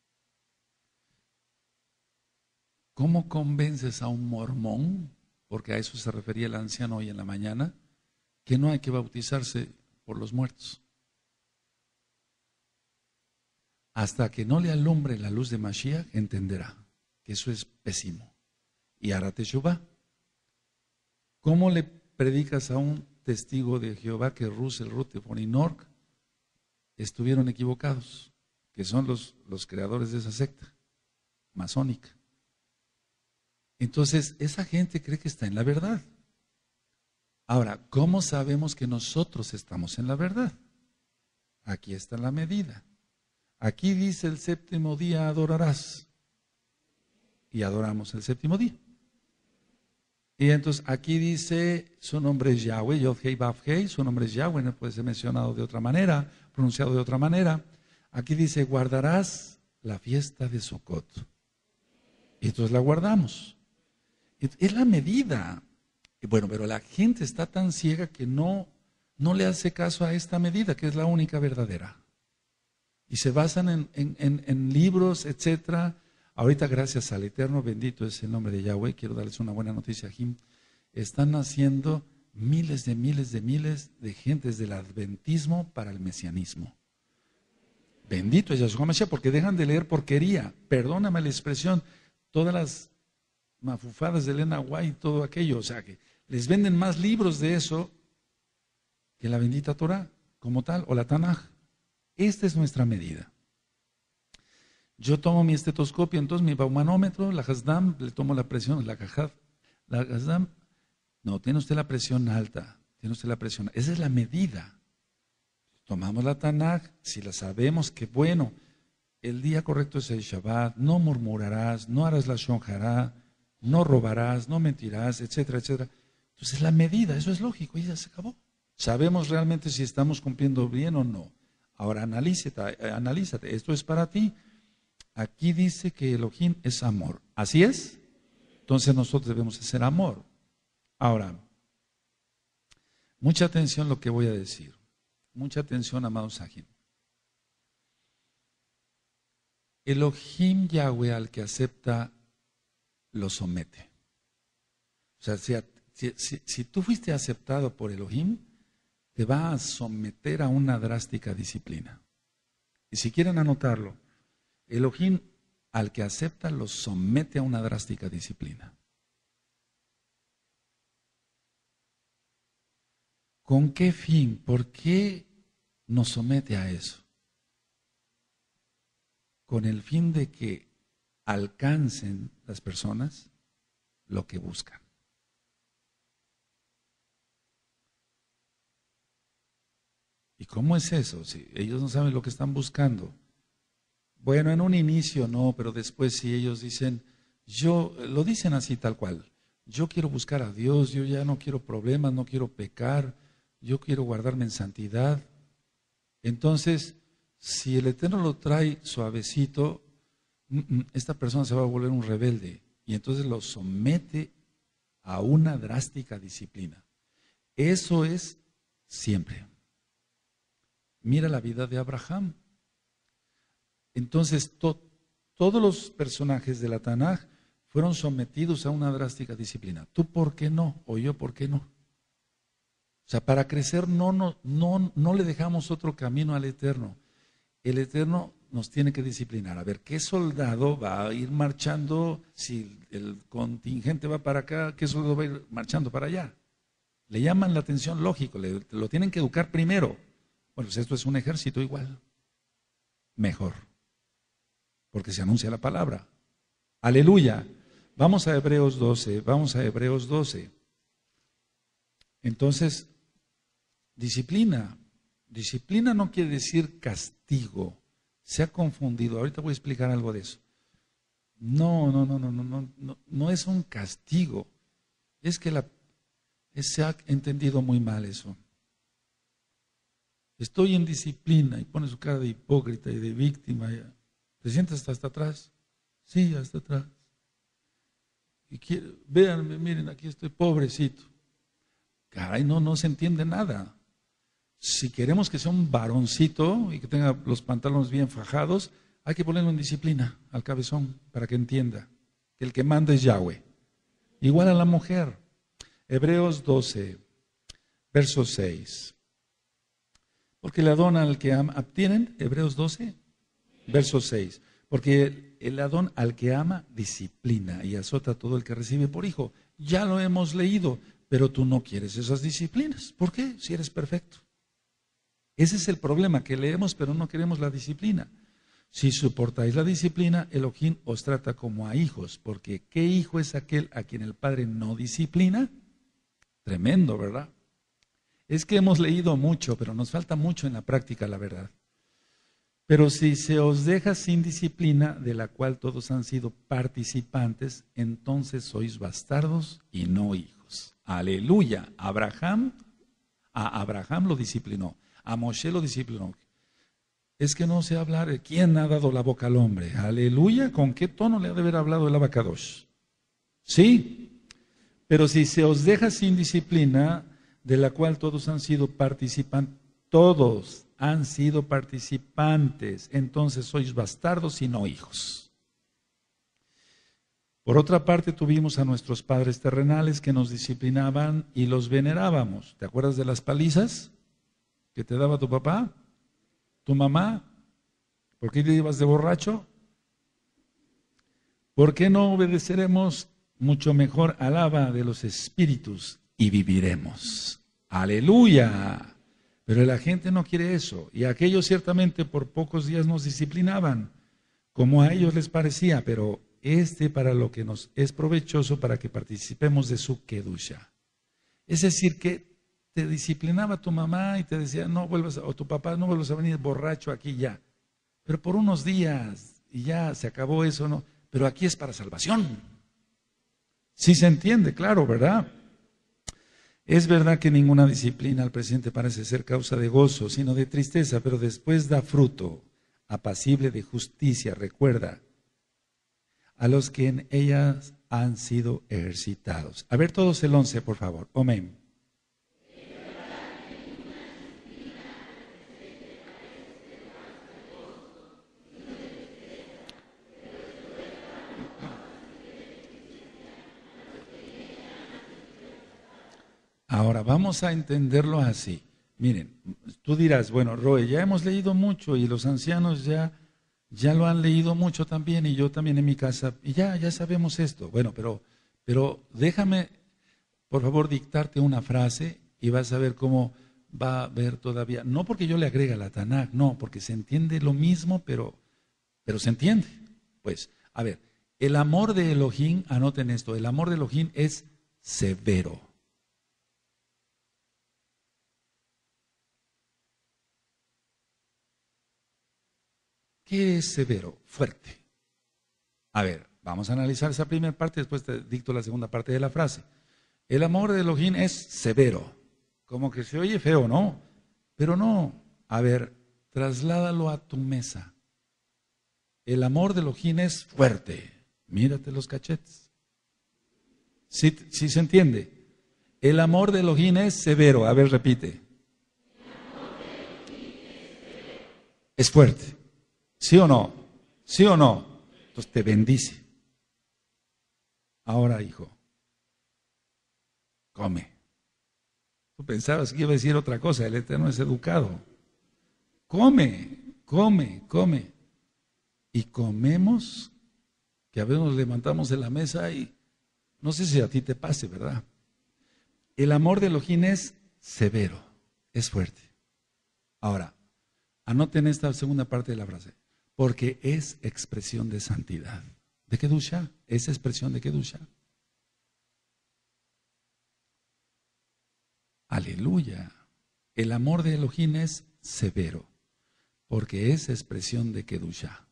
¿Cómo convences a un mormón, porque a eso se refería el anciano hoy en la mañana, que no hay que bautizarse por los muertos? Hasta que no le alumbre la luz de Mashiach, entenderá que eso es pésimo. Y hará teshuvá. ¿Cómo le predicas a un testigo de Jehová que Russell, Rutherford y Nork estuvieron equivocados, que son los, los creadores de esa secta masónica? Entonces, esa gente cree que está en la verdad. Ahora, ¿cómo sabemos que nosotros estamos en la verdad? Aquí está la medida. Aquí dice el séptimo día adorarás. Y adoramos el séptimo día. Y entonces aquí dice, su nombre es Yahweh, Yod-Hei, Vav-Hei, su nombre es Yahweh, no puede ser mencionado de otra manera, pronunciado de otra manera. Aquí dice, guardarás la fiesta de Sukkot. Y entonces la guardamos. Es la medida. Y bueno, pero la gente está tan ciega que no, no le hace caso a esta medida, que es la única verdadera. Y se basan en, en, en, en libros, etcétera. Ahorita, gracias al Eterno, bendito es el nombre de Yahweh, quiero darles una buena noticia, Jim. Están naciendo miles de miles de miles de gentes del adventismo para el mesianismo. Bendito es Yahshua Mashiach, porque dejan de leer porquería. Perdóname la expresión, todas las mafufadas de Elena White y todo aquello. O sea, que les venden más libros de eso que la bendita Torah, como tal, o la Tanaj. Esta es nuestra medida. Yo tomo mi estetoscopio, entonces mi baumanómetro, la Hasdam, le tomo la presión, la Cajad, la Hasdam, no, tiene usted la presión alta, tiene usted la presión, esa es la medida. Tomamos la Tanaj, si la sabemos, que bueno, el día correcto es el Shabbat, no murmurarás, no harás la Shon Hará, no robarás, no mentirás, etcétera, etcétera. Entonces la medida, eso es lógico, y ya se acabó. Sabemos realmente si estamos cumpliendo bien o no. Ahora analízate, analízate, esto es para ti. Aquí dice que Elohim es amor. ¿Así es? Entonces nosotros debemos hacer amor. Ahora, mucha atención lo que voy a decir. Mucha atención, amados Sahim. Elohim Yahweh al que acepta lo somete. O sea, si, si, si, si tú fuiste aceptado por Elohim, te va a someter a una drástica disciplina. Y si quieren anotarlo, Elohim al que acepta lo somete a una drástica disciplina. ¿Con qué fin? ¿Por qué nos somete a eso? Con el fin de que alcancen las personas lo que buscan. ¿Y cómo es eso? Si ellos no saben lo que están buscando. Bueno, en un inicio no, pero después si ellos dicen, yo, lo dicen así tal cual, yo quiero buscar a Dios, yo ya no quiero problemas, no quiero pecar, yo quiero guardarme en santidad. Entonces, si el Eterno lo trae suavecito, esta persona se va a volver un rebelde y entonces lo somete a una drástica disciplina. Eso es siempre. Mira la vida de Abraham. Entonces, to, todos los personajes de la Tanaj fueron sometidos a una drástica disciplina. ¿Tú por qué no? ¿O yo por qué no? O sea, para crecer no, no, no, no le dejamos otro camino al Eterno. El Eterno nos tiene que disciplinar. A ver, ¿qué soldado va a ir marchando? Si el contingente va para acá, ¿qué soldado va a ir marchando para allá? Le llaman la atención, lógico, le, lo tienen que educar primero. Bueno, pues esto es un ejército igual. Mejor. Porque se anuncia la palabra. Aleluya. Vamos a Hebreos doce, vamos a Hebreos doce. Entonces, disciplina. Disciplina no quiere decir castigo. Se ha confundido. Ahorita voy a explicar algo de eso. No, no, no, no, no, no, no, no es un castigo. Es que la, se ha entendido muy mal eso. Estoy en disciplina y pone su cara de hipócrita y de víctima. ¿Te sientes hasta, hasta atrás? Sí, hasta atrás. Y quiere, véanme, miren, aquí estoy pobrecito. Caray, no, no se entiende nada. Si queremos que sea un varoncito y que tenga los pantalones bien fajados, hay que ponerlo en disciplina al cabezón para que entienda que el que manda es Yahweh. Igual a la mujer. Hebreos doce, verso seis. Porque el Adón al que ama, ¿tienen Hebreos doce? Verso seis. Porque el Adón al que ama disciplina y azota a todo el que recibe por hijo. Ya lo hemos leído, pero tú no quieres esas disciplinas. ¿Por qué? Si eres perfecto. Ese es el problema, que leemos pero no queremos la disciplina. Si soportáis la disciplina, Elohim os trata como a hijos, porque ¿qué hijo es aquel a quien el Padre no disciplina? Tremendo, ¿verdad? Es que hemos leído mucho, pero nos falta mucho en la práctica, la verdad. Pero si se os deja sin disciplina, de la cual todos han sido participantes, entonces sois bastardos y no hijos. Aleluya. Abraham, a Abraham lo disciplinó, a Moshe lo disciplinó. Es que no sé hablar, ¿quién ha dado la boca al hombre? Aleluya. ¿Con qué tono le ha de haber hablado el abacadosh? Sí. Pero si se os deja sin disciplina, de la cual todos han sido participantes, todos han sido participantes, entonces sois bastardos y no hijos. Por otra parte, tuvimos a nuestros padres terrenales que nos disciplinaban y los venerábamos. ¿Te acuerdas de las palizas que te daba tu papá, tu mamá? ¿Por qué te ibas de borracho? ¿Por qué no obedeceremos mucho mejor al Abba de los espíritus y viviremos? ¡Aleluya! Pero la gente no quiere eso, y aquellos ciertamente por pocos días nos disciplinaban, como a ellos les parecía, pero este para lo que nos es provechoso para que participemos de su kedusha. Es decir, que te disciplinaba tu mamá y te decía, no vuelvas, o tu papá, no vuelvas a venir borracho aquí ya. Pero por unos días, y ya se acabó eso, ¿no? Pero aquí es para salvación. Sí se entiende, claro, ¿verdad? Es verdad que ninguna disciplina al presente parece ser causa de gozo, sino de tristeza, pero después da fruto, apacible de justicia, recuerda, a los que en ellas han sido ejercitados. A ver todos el once, por favor. Amén. Ahora vamos a entenderlo así. Miren, tú dirás, bueno, Roe, ya hemos leído mucho y los ancianos ya, ya lo han leído mucho también y yo también en mi casa, y ya, ya sabemos esto. Bueno, pero, pero déjame, por favor, dictarte una frase y vas a ver cómo va a ver todavía. No porque yo le agregue a la Tanakh, no, porque se entiende lo mismo, pero, pero se entiende. Pues, a ver, el amor de Elohim, anoten esto, el amor de Elohim es severo. ¿Qué es severo? Fuerte. A ver, vamos a analizar esa primera parte, después te dicto la segunda parte de la frase. El amor de Elohim es severo. Como que se oye feo, ¿no? Pero no. A ver, trasládalo a tu mesa. El amor de Elohim es fuerte. Mírate los cachetes. ¿Sí, sí se entiende? El amor de Elohim es severo. A ver, repite. Es fuerte. ¿Sí o no? ¿Sí o no? Entonces te bendice. Ahora, hijo, come. Tú pensabas que iba a decir otra cosa, el Eterno es educado. Come, come, come. Y comemos, que a veces nos levantamos de la mesa y no sé si a ti te pase, ¿verdad? El amor de Elohim es severo, es fuerte. Ahora, anoten esta segunda parte de la frase. Porque es expresión de santidad. ¿De kedusha? Es expresión de kedusha. Aleluya. El amor de Elohim es severo, porque es expresión de kedusha.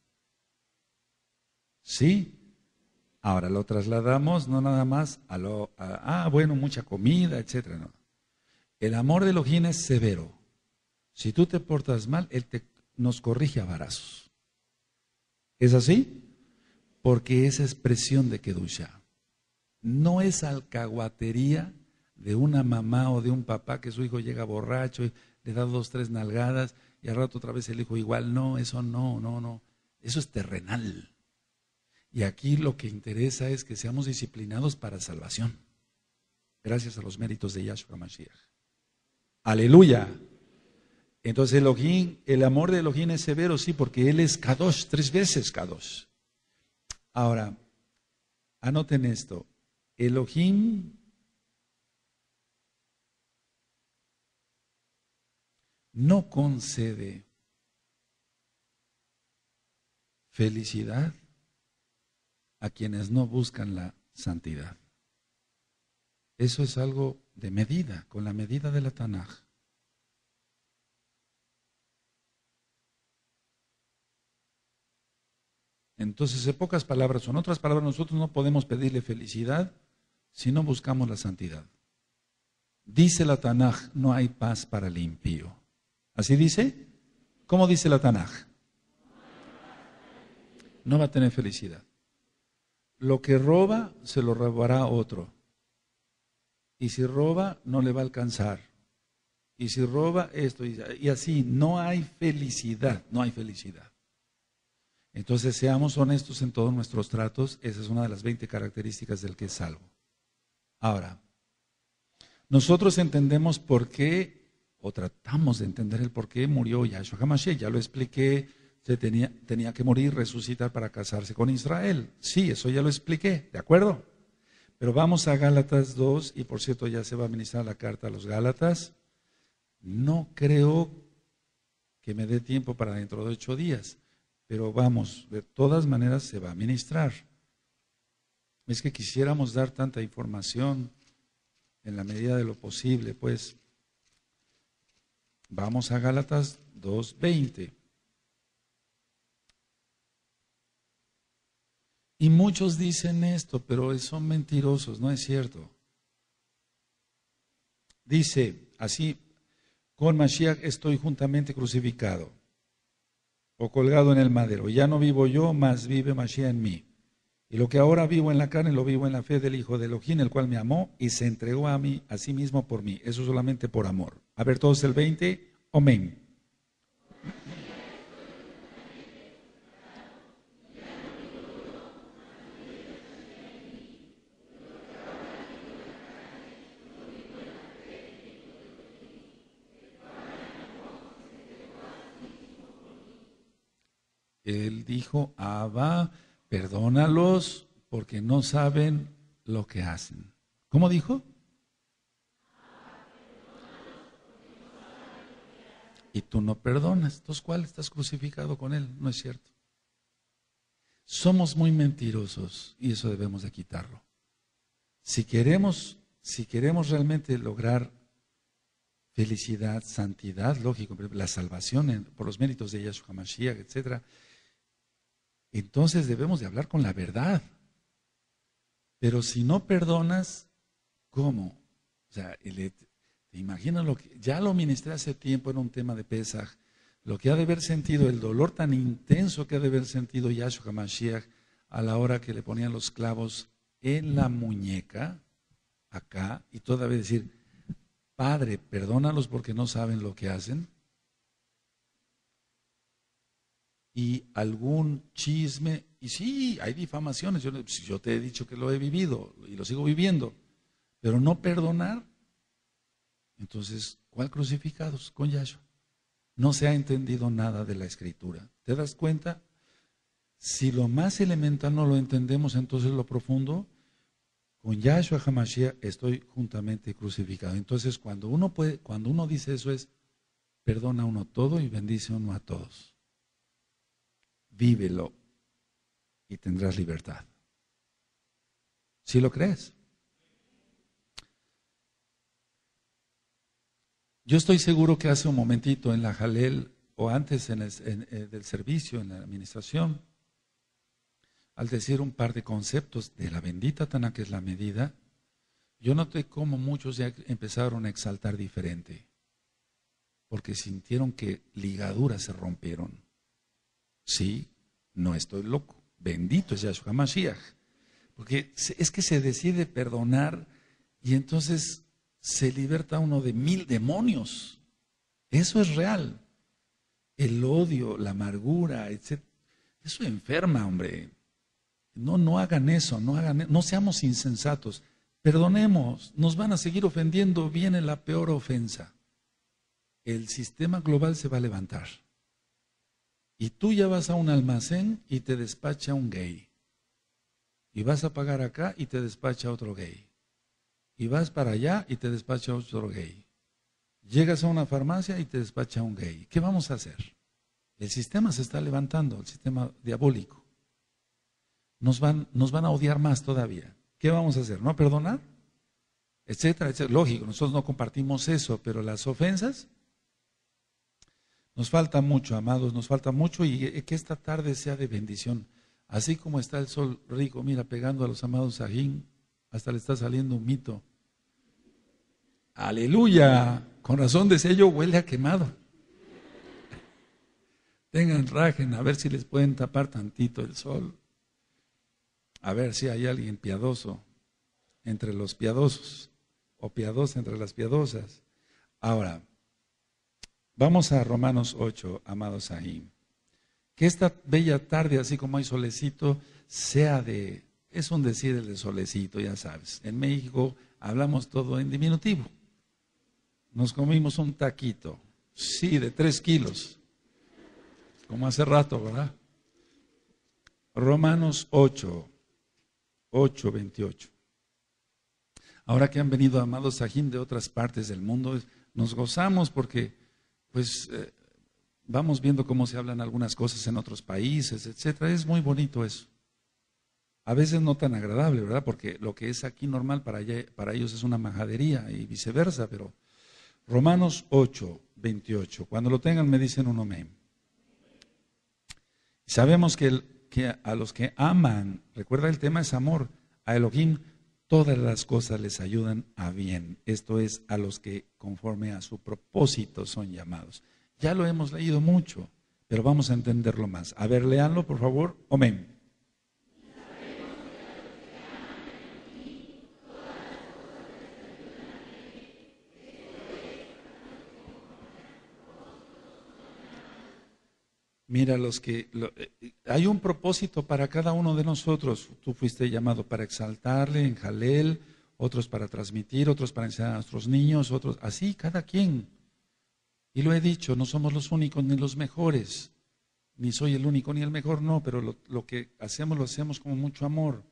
¿Sí? Ahora lo trasladamos no nada más a lo, a, ah, bueno, mucha comida, etcétera. No. El amor de Elohim es severo. Si tú te portas mal, Él te, nos corrige a varazos. ¿Es así? Porque es expresión de kedusha. No es alcahuatería de una mamá o de un papá que su hijo llega borracho y le da dos, tres nalgadas y al rato otra vez el hijo igual. No, eso no, no, no. Eso es terrenal. Y aquí lo que interesa es que seamos disciplinados para salvación. Gracias a los méritos de Yahshua Mashiach. Aleluya. Entonces Elohim, el amor de Elohim es severo, sí, porque Él es Kadosh, tres veces Kadosh. Ahora, anoten esto. Elohim no concede felicidad a quienes no buscan la santidad. Eso es algo de medida, con la medida de la Tanaj. Entonces, en pocas palabras, o en otras palabras, nosotros no podemos pedirle felicidad si no buscamos la santidad. Dice la Tanaj, no hay paz para el impío. ¿Así dice? ¿Cómo dice la Tanaj? No va a tener felicidad. Lo que roba, se lo robará otro. Y si roba, no le va a alcanzar. Y si roba esto, y así, no hay felicidad, no hay felicidad. Entonces, seamos honestos en todos nuestros tratos. Esa es una de las veinte características del que es salvo. Ahora, nosotros entendemos por qué, o tratamos de entender el por qué murió Yahshua HaMashiach. Ya lo expliqué, se tenía, tenía que morir, resucitar para casarse con Israel. Sí, eso ya lo expliqué, ¿de acuerdo? Pero vamos a Gálatas dos, y por cierto ya se va a ministrar la carta a los Gálatas. No creo que me dé tiempo para dentro de ocho días, pero vamos, de todas maneras se va a ministrar. Es que quisiéramos dar tanta información en la medida de lo posible, pues. Vamos a Gálatas dos veinte. Y muchos dicen esto, pero son mentirosos, no es cierto. Dice así, con Mashiach estoy juntamente crucificado o colgado en el madero. Ya no vivo yo, mas vive Mashiach en mí. Y lo que ahora vivo en la carne, lo vivo en la fe del Hijo de Elohim, el cual me amó y se entregó a mí, a sí mismo por mí. Eso solamente por amor. A ver, todos el veinte. Amén. Él dijo, Abba, perdónalos porque no saben lo que hacen. ¿Cómo dijo? Y tú no perdonas. Entonces, ¿cuál estás crucificado con él? No es cierto. Somos muy mentirosos y eso debemos de quitarlo. Si queremos, si queremos realmente lograr felicidad, santidad, lógico, la salvación por los méritos de Yahshua HaMashiach, etcétera, entonces debemos de hablar con la verdad. Pero si no perdonas, ¿cómo? O sea, el, ¿te imaginas lo que ya lo ministré hace tiempo en un tema de Pesaj? Lo que ha de haber sentido, el dolor tan intenso que ha de haber sentido Yahshua HaMashiach a la hora que le ponían los clavos en la muñeca, acá, y todavía decir, Padre, perdónalos porque no saben lo que hacen. Y algún chisme, y sí, hay difamaciones, yo, yo te he dicho que lo he vivido y lo sigo viviendo, pero no perdonar. Entonces, ¿cuál crucificados? Con Yahshua. No se ha entendido nada de la Escritura. ¿Te das cuenta? Si lo más elemental no lo entendemos, entonces lo profundo, con Yahshua HaMashiach estoy juntamente crucificado. Entonces, cuando uno puede, cuando uno dice eso es, perdona uno todo y bendice uno a todos. Vívelo y tendrás libertad. ¿Sí lo crees? Yo estoy seguro que hace un momentito en la Jalel o antes en el, en, en, del servicio, en la administración, al decir un par de conceptos de la bendita Taná, que es la medida, yo noté cómo muchos ya empezaron a exaltar diferente, porque sintieron que ligaduras se rompieron. Sí, no estoy loco. Bendito es Yahshua HaMashiach. Porque es que se decide perdonar y entonces se liberta uno de mil demonios. Eso es real. El odio, la amargura, etcétera. Eso enferma, hombre. No, no hagan eso, no hagan, no seamos insensatos. Perdonemos, nos van a seguir ofendiendo, viene la peor ofensa. El sistema global se va a levantar. Y tú ya vas a un almacén y te despacha un gay. Y vas a pagar acá y te despacha otro gay. Y vas para allá y te despacha otro gay. Llegas a una farmacia y te despacha un gay. ¿Qué vamos a hacer? El sistema se está levantando, el sistema diabólico. Nos van, nos van a odiar más todavía. ¿Qué vamos a hacer? ¿No perdonar? Etcétera, etcétera. Lógico, nosotros no compartimos eso, pero las ofensas... Nos falta mucho, amados, nos falta mucho y que esta tarde sea de bendición. Así como está el sol rico, mira, pegando a los amados Sajín, hasta le está saliendo un mito. ¡Aleluya! Con razón de sello huele a quemado. Tengan, rajen, a ver si les pueden tapar tantito el sol. A ver si hay alguien piadoso entre los piadosos o piadosa entre las piadosas. Ahora, vamos a Romanos ocho, amados ahí. Que esta bella tarde, así como hay solecito, sea de, es un decir el de solecito, ya sabes. En México hablamos todo en diminutivo. Nos comimos un taquito, sí, de tres kilos, como hace rato, ¿verdad? Romanos ocho, ocho, veintiocho. Ahora que han venido amados Sajín de otras partes del mundo, nos gozamos porque, pues, eh, vamos viendo cómo se hablan algunas cosas en otros países, etcétera. Es muy bonito eso. A veces no tan agradable, ¿verdad? Porque lo que es aquí normal para, allá, para ellos es una majadería y viceversa, pero Romanos ocho, veintiocho. Cuando lo tengan me dicen un amén. Sabemos que, el, que a los que aman, recuerda el tema es amor, a Elohim, todas las cosas les ayudan a bien. Esto es, a los que conforme a su propósito son llamados. Ya lo hemos leído mucho, pero vamos a entenderlo más. A ver, léanlo, por favor. Amén. Mira, los que lo, eh, hay un propósito para cada uno de nosotros. Tú fuiste llamado para exaltarle en Jalel, otros para transmitir, otros para enseñar a nuestros niños, otros así, cada quien. Y lo he dicho, no somos los únicos ni los mejores, ni soy el único ni el mejor, no, pero lo, lo que hacemos lo hacemos con mucho amor.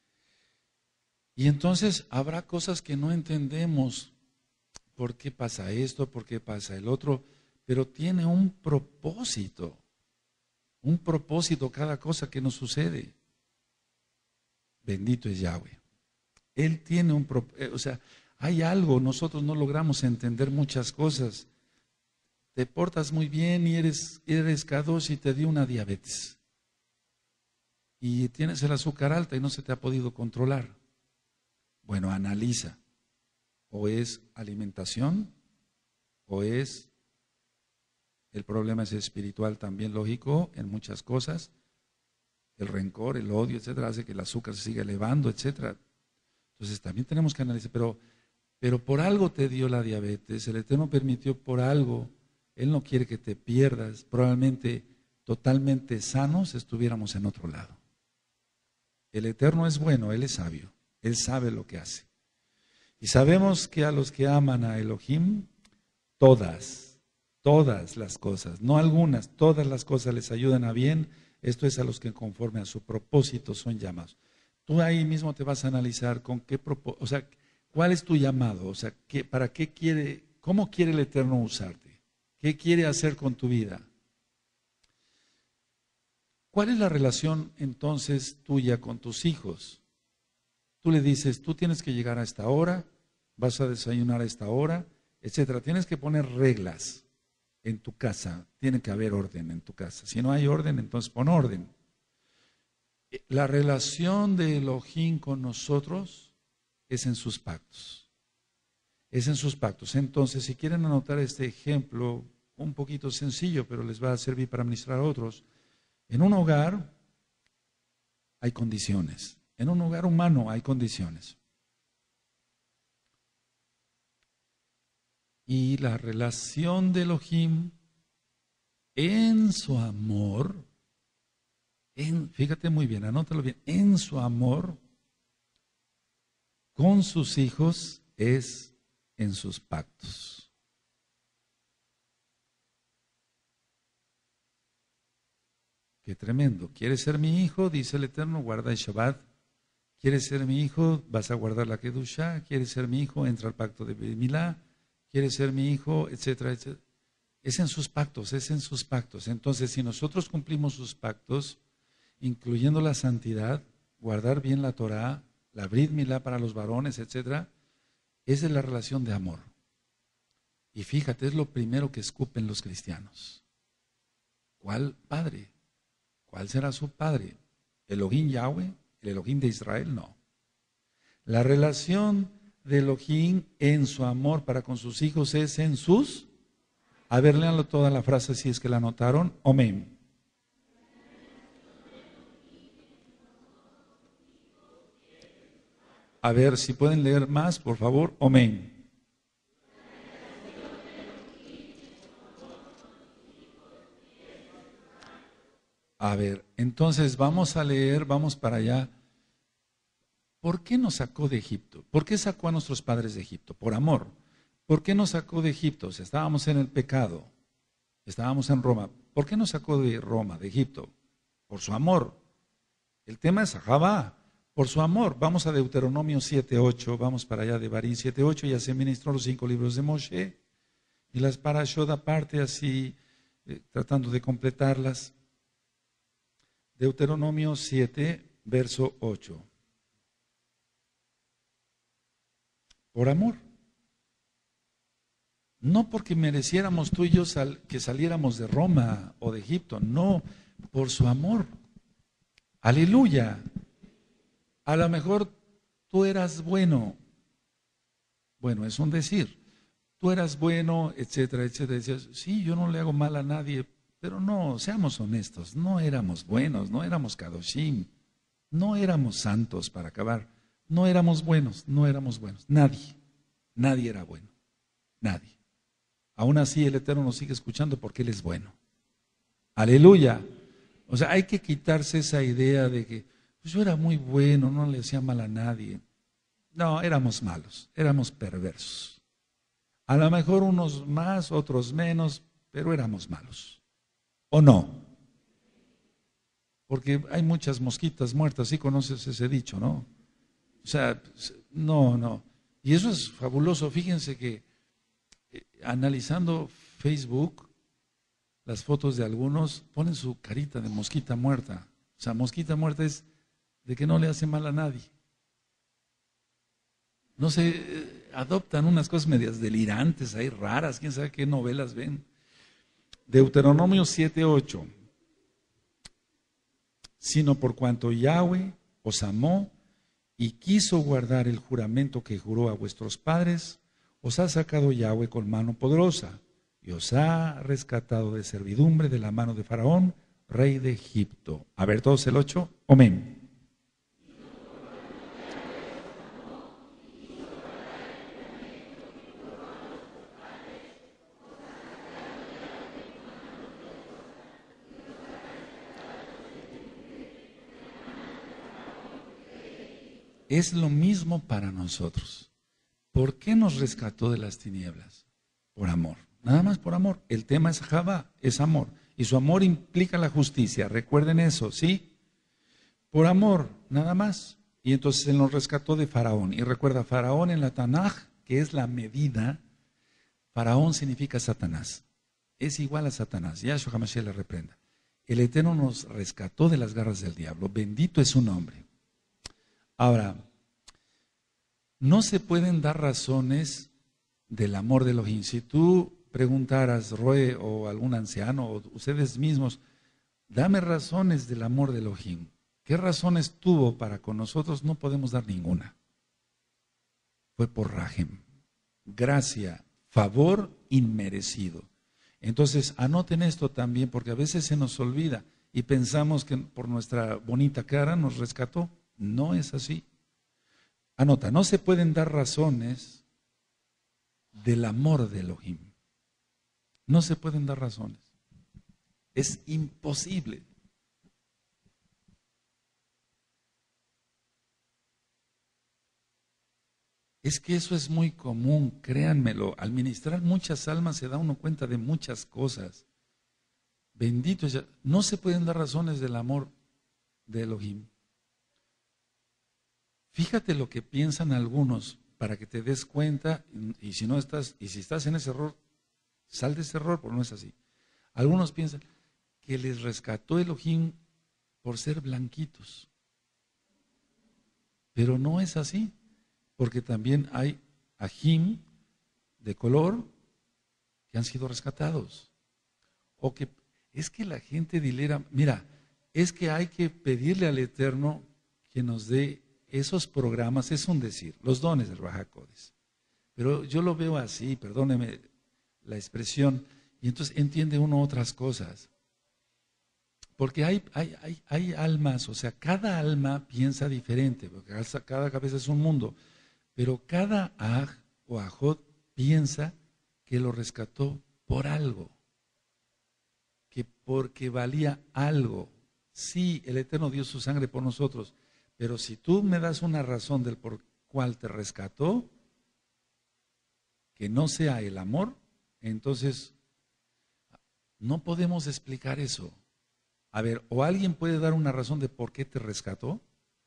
Y entonces habrá cosas que no entendemos. ¿Por qué pasa esto? ¿Por qué pasa el otro? Pero tiene un propósito. Un propósito cada cosa que nos sucede. Bendito es Yahweh. Él tiene un propósito, o sea, hay algo, nosotros no logramos entender muchas cosas. Te portas muy bien y eres, eres K dos y te dio una diabetes. Y tienes el azúcar alta y no se te ha podido controlar. Bueno, analiza. O es alimentación, o es... El problema es espiritual también, lógico, en muchas cosas. El rencor, el odio, etcétera, hace que el azúcar se siga elevando, etcétera. Entonces también tenemos que analizar, pero, pero por algo te dio la diabetes, el Eterno permitió por algo, Él no quiere que te pierdas, probablemente totalmente sanos estuviéramos en otro lado. El Eterno es bueno, Él es sabio, Él sabe lo que hace. Y sabemos que a los que aman a Elohim, todas, Todas las cosas, no algunas, todas las cosas les ayudan a bien. Esto es a los que conforme a su propósito son llamados. Tú ahí mismo te vas a analizar con qué propósito, o sea, cuál es tu llamado, o sea, ¿qué, para qué quiere, cómo quiere el Eterno usarte, qué quiere hacer con tu vida. ¿Cuál es la relación entonces tuya con tus hijos? Tú le dices, tú tienes que llegar a esta hora, vas a desayunar a esta hora, etcétera. Tienes que poner reglas. En tu casa, tiene que haber orden en tu casa. Si no hay orden, entonces pon orden. La relación de Elohim con nosotros es en sus pactos. Es en sus pactos. Entonces, si quieren anotar este ejemplo, un poquito sencillo, pero les va a servir para ministrar a otros. En un hogar hay condiciones. En un hogar humano hay condiciones. Y la relación de Elohim en su amor, en, fíjate muy bien, anótalo bien, en su amor con sus hijos es en sus pactos. Qué tremendo. ¿Quieres ser mi hijo? Dice el Eterno, guarda el Shabbat. ¿Quieres ser mi hijo? Vas a guardar la Kedushá. ¿Quieres ser mi hijo? Entra al pacto de Milá. ¿Quieres ser mi hijo? Etcétera, etcétera. Es en sus pactos, es en sus pactos. Entonces, si nosotros cumplimos sus pactos, incluyendo la santidad, guardar bien la Torah, la Brit Milá para los varones, etcétera, esa es la relación de amor. Y fíjate, es lo primero que escupen los cristianos. ¿Cuál padre? ¿Cuál será su padre? Elohim Yahweh, el Elohim de Israel, no. La relación de Elohim en su amor para con sus hijos es en sus... A ver, léanlo toda la frase si es que la anotaron. Amén. A ver, si pueden leer más, por favor. Amén. A ver, entonces vamos a leer, vamos para allá. ¿Por qué nos sacó de Egipto? ¿Por qué sacó a nuestros padres de Egipto? Por amor. ¿Por qué nos sacó de Egipto? O sea, estábamos en el pecado, estábamos en Roma. ¿Por qué nos sacó de Roma, de Egipto? Por su amor. El tema es Ahabá, por su amor. Vamos a Deuteronomio siete ocho, vamos para allá de Barín siete ocho, ya se ministró los cinco libros de Moshe, y las parashot aparte así, eh, tratando de completarlas. Deuteronomio siete, verso ocho. Por amor. No porque mereciéramos tú y yo sal, que saliéramos de Roma o de Egipto, no, por su amor. Aleluya. A lo mejor tú eras bueno. Bueno, es un decir. Tú eras bueno, etcétera, etcétera. Decías, sí, yo no le hago mal a nadie, pero no, seamos honestos, no éramos buenos, no éramos kadoshim, no éramos santos para acabar, no éramos buenos, no éramos buenos. Nadie, nadie era bueno, nadie. Aún así el Eterno nos sigue escuchando porque Él es bueno. Aleluya. O sea, hay que quitarse esa idea de que pues yo era muy bueno, no le hacía mal a nadie. No, éramos malos, éramos perversos. A lo mejor unos más, otros menos, pero éramos malos. ¿O no? Porque hay muchas mosquitas muertas, sí conoces ese dicho, ¿no? O sea, no, no. Y eso es fabuloso. Fíjense que eh, analizando Facebook, las fotos de algunos ponen su carita de mosquita muerta. O sea, mosquita muerta es de que no le hace mal a nadie. No sé, eh, adoptan unas cosas medias delirantes ahí, raras, quién sabe qué novelas ven. Deuteronomio siete ocho. Sino por cuanto Yahweh os amó y quiso guardar el juramento que juró a vuestros padres, os ha sacado Yahweh con mano poderosa y os ha rescatado de servidumbre de la mano de Faraón, rey de Egipto. A ver, todos el ocho. Amén. Es lo mismo para nosotros. ¿Por qué nos rescató de las tinieblas? Por amor. Nada más por amor. El tema es Javá, es amor. Y su amor implica la justicia. Recuerden eso, ¿sí? Por amor, nada más. Y entonces Él nos rescató de Faraón. Y recuerda, Faraón en la Tanaj, que es la medida, Faraón significa Satanás. Es igual a Satanás. Yahshua HaMashiach le reprenda. El Eterno nos rescató de las garras del diablo. Bendito es su nombre. Ahora, no se pueden dar razones del amor de Elohim. Si tú preguntaras, Roe o algún anciano o ustedes mismos, dame razones del amor de Elohim. ¿Qué razones tuvo para con nosotros? No podemos dar ninguna. Fue por Rahem, gracia, favor inmerecido. Entonces, anoten esto también, porque a veces se nos olvida y pensamos que por nuestra bonita cara nos rescató. No es así. Anota, no se pueden dar razones del amor de Elohim. No se pueden dar razones. Es imposible. Es que eso es muy común, créanmelo. Al ministrar muchas almas se da uno cuenta de muchas cosas. Bendito es. No se pueden dar razones del amor de Elohim. Fíjate lo que piensan algunos para que te des cuenta, y si no estás, y si estás en ese error, sal de ese error, porque no es así. Algunos piensan que les rescató Elohim por ser blanquitos. Pero no es así, porque también hay ajim de color que han sido rescatados. O que es que la gente dilera, mira, es que hay que pedirle al Eterno que nos dé esos programas, es un decir, los dones del Ruach HaKodesh. Pero yo lo veo así, perdóneme la expresión, y entonces entiende uno otras cosas. Porque hay, hay, hay, hay almas, o sea, cada alma piensa diferente, porque cada cabeza es un mundo, pero cada aj o ajot piensa que lo rescató por algo, que porque valía algo. Sí, el Eterno dio su sangre por nosotros, pero si tú me das una razón del por cual te rescató, que no sea el amor, entonces no podemos explicar eso. A ver, ¿o alguien puede dar una razón de por qué te rescató?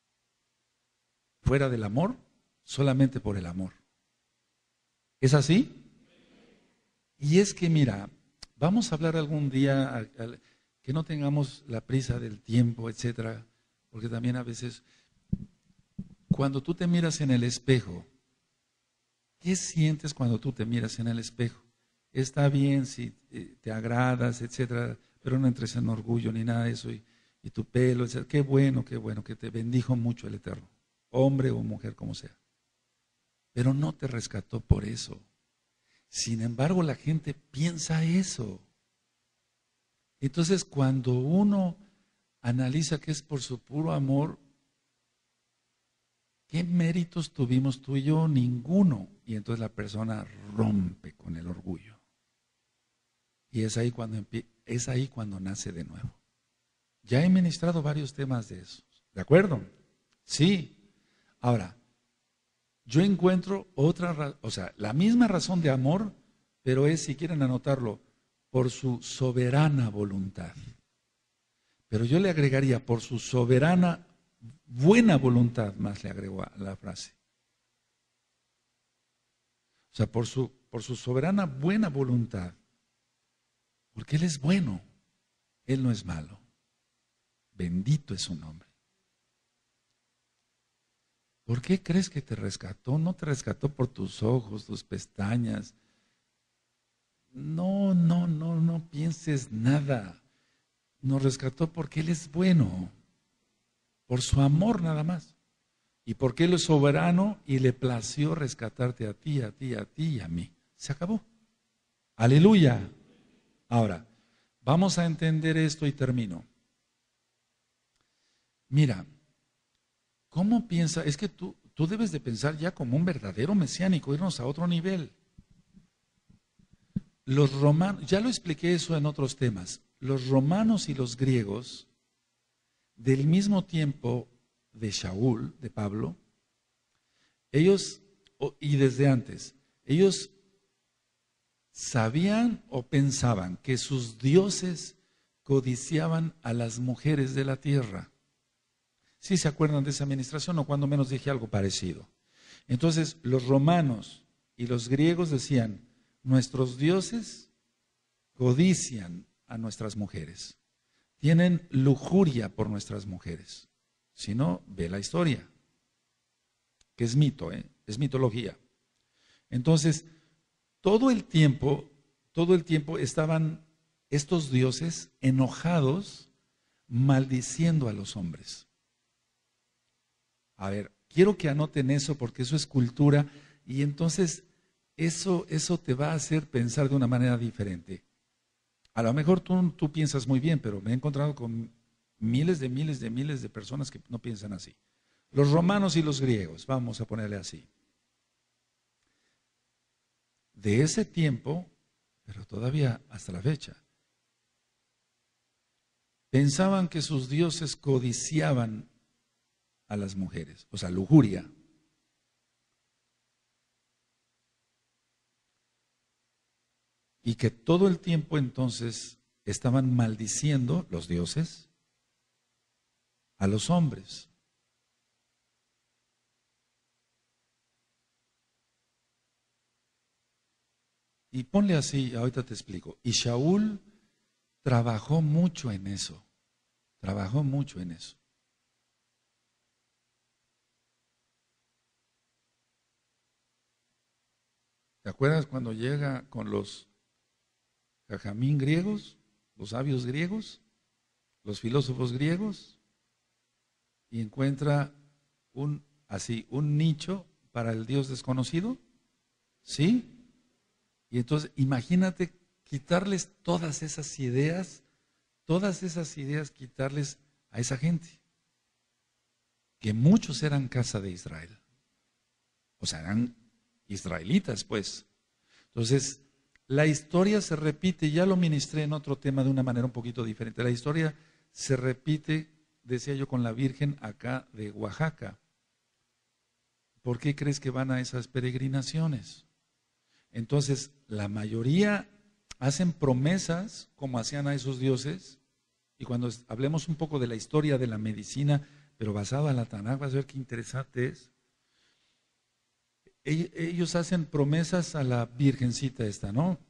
Fuera del amor, solamente por el amor. ¿Es así? Y es que mira, vamos a hablar algún día a, a, que no tengamos la prisa del tiempo, etcétera, porque también a veces cuando tú te miras en el espejo, ¿qué sientes cuando tú te miras en el espejo? Está bien si te agradas, etcétera, pero no entres en orgullo ni nada de eso, y, y tu pelo, etcétera. Qué bueno, qué bueno, que te bendijo mucho el Eterno, hombre o mujer, como sea. Pero no te rescató por eso. Sin embargo, la gente piensa eso. Entonces, cuando uno analiza que es por su puro amor, ¿qué méritos tuvimos tú y yo? Ninguno. Y entonces la persona rompe con el orgullo. Y es ahí cuando es ahí cuando nace de nuevo. Ya he ministrado varios temas de eso. ¿De acuerdo? Sí. Ahora, yo encuentro otra, o sea, la misma razón de amor, pero es, si quieren anotarlo, por su soberana voluntad. Pero yo le agregaría por su soberana buena voluntad, más le agrego a la frase. O sea, por su, por su soberana buena voluntad. Porque Él es bueno, Él no es malo. Bendito es su nombre. ¿Por qué crees que te rescató? No te rescató por tus ojos, tus pestañas. No, no, no, no pienses nada. Nos rescató porque Él es bueno, por su amor nada más. Y porque Él es soberano y le plació rescatarte a ti, a ti, a ti y a mí. Se acabó. Aleluya. Ahora, vamos a entender esto y termino. Mira, ¿cómo piensa? Es que tú, tú debes de pensar ya como un verdadero mesiánico, irnos a otro nivel. Los romanos, ya lo expliqué eso en otros temas, los romanos y los griegos, del mismo tiempo de Shaul, de Pablo, ellos, y desde antes, ellos sabían o pensaban que sus dioses codiciaban a las mujeres de la tierra. ¿Sí se acuerdan de esa administración o cuando menos dije algo parecido? Entonces, los romanos y los griegos decían, nuestros dioses codician a nuestras mujeres, tienen lujuria por nuestras mujeres. Si no, ve la historia, que es mito, ¿eh? Es mitología. Entonces, todo el tiempo, todo el tiempo estaban estos dioses enojados, maldiciendo a los hombres. A ver, quiero que anoten eso porque eso es cultura y entonces eso, eso te va a hacer pensar de una manera diferente. A lo mejor tú, tú piensas muy bien, pero me he encontrado con miles de miles de miles de personas que no piensan así. Los romanos y los griegos, vamos a ponerle así. De ese tiempo, pero todavía hasta la fecha, pensaban que sus dioses codiciaban a las mujeres, o sea, lujuria. Y que todo el tiempo entonces estaban maldiciendo los dioses a los hombres. Y ponle así, ahorita te explico. Y Shaul trabajó mucho en eso, trabajó mucho en eso. ¿Te acuerdas cuando llega con los jajamín griegos, los sabios griegos? los filósofos griegos y encuentra un, así, un nicho para el Dios desconocido, ¿sí? Y entonces imagínate quitarles todas esas ideas, todas esas ideas quitarles a esa gente, que muchos eran casa de Israel, o sea, eran israelitas pues. Entonces, la historia se repite, ya lo ministré en otro tema de una manera un poquito diferente, la historia se repite, decía yo, con la Virgen acá de Oaxaca. ¿Por qué crees que van a esas peregrinaciones? Entonces, la mayoría hacen promesas como hacían a esos dioses, y cuando hablemos un poco de la historia de la medicina, pero basado en la Tanaj, vas a ver qué interesante es. Ellos hacen promesas a la virgencita esta, ¿no?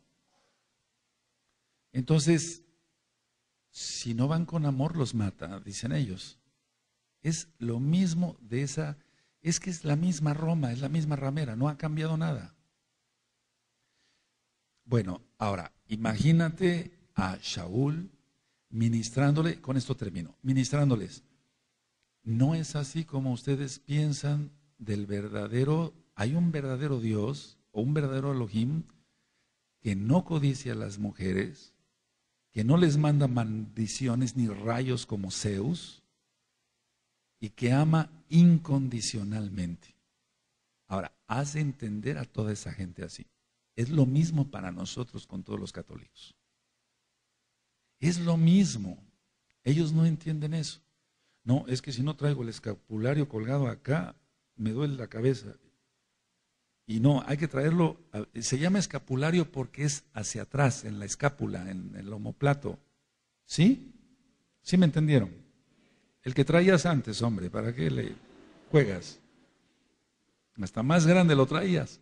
Entonces, si no van con amor, los mata, dicen ellos. Es lo mismo de esa, es que es la misma Roma, es la misma ramera, no ha cambiado nada. Bueno, ahora, imagínate a Shaul ministrándole, con esto termino, ministrándoles. No es así como ustedes piensan del verdadero, hay un verdadero Dios o un verdadero Elohim que no codicia a las mujeres, que no les manda maldiciones ni rayos como Zeus y que ama incondicionalmente. Ahora, haz entender a toda esa gente así. Es lo mismo para nosotros con todos los católicos. Es lo mismo. Ellos no entienden eso. No, es que si no traigo el escapulario colgado acá, me duele la cabeza. Y no, hay que traerlo, se llama escapulario porque es hacia atrás, en la escápula, en el omoplato. ¿Sí? ¿Sí me entendieron? El que traías antes, hombre, ¿para qué le juegas? Hasta más grande lo traías.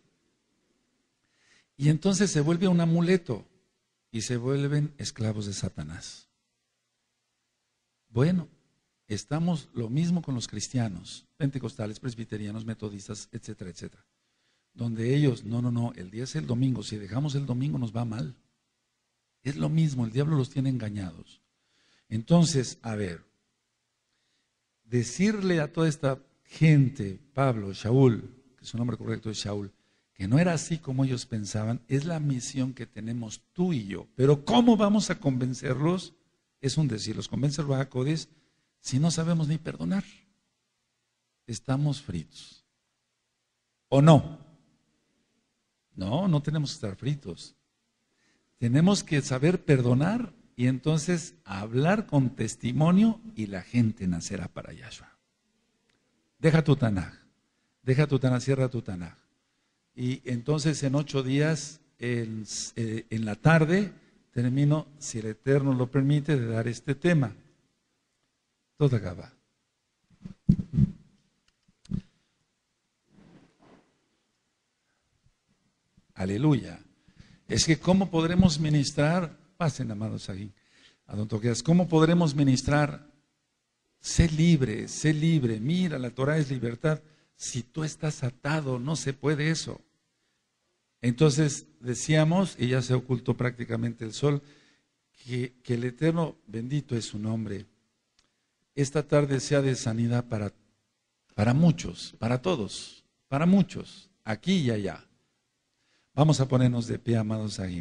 Y entonces se vuelve un amuleto y se vuelven esclavos de Satanás. Bueno, estamos lo mismo con los cristianos, pentecostales, presbiterianos, metodistas, etcétera, etcétera. Donde ellos, no, no, no, el día es el domingo, si dejamos el domingo nos va mal. Es lo mismo, el diablo los tiene engañados. Entonces, a ver, decirle a toda esta gente, Pablo, Shaul, que su nombre correcto es Shaul, que no era así como ellos pensaban, es la misión que tenemos tú y yo. Pero ¿cómo vamos a convencerlos? Es un decir, los convence el Ruach HaKodesh si no sabemos ni perdonar. Estamos fritos. ¿O no? No, no tenemos que estar fritos. Tenemos que saber perdonar y entonces hablar con testimonio y la gente nacerá para Yahshua. Deja tu Tanaj, deja tu Tanaj, cierra tu Tanaj. Y entonces en ocho días, en, eh, en la tarde, termino, si el Eterno lo permite, de dar este tema. Todo acaba. Aleluya. Es que ¿cómo podremos ministrar? Pasen, amados, aquí, a don Toqueas. ¿Cómo podremos ministrar? Sé libre, sé libre. Mira, la Torah es libertad. Si tú estás atado, no se puede eso. Entonces decíamos, y ya se ocultó prácticamente el sol, que, que el Eterno, bendito es su nombre, esta tarde sea de sanidad para, para muchos, para todos, para muchos, aquí y allá. Vamos a ponernos de pie, amados ahí.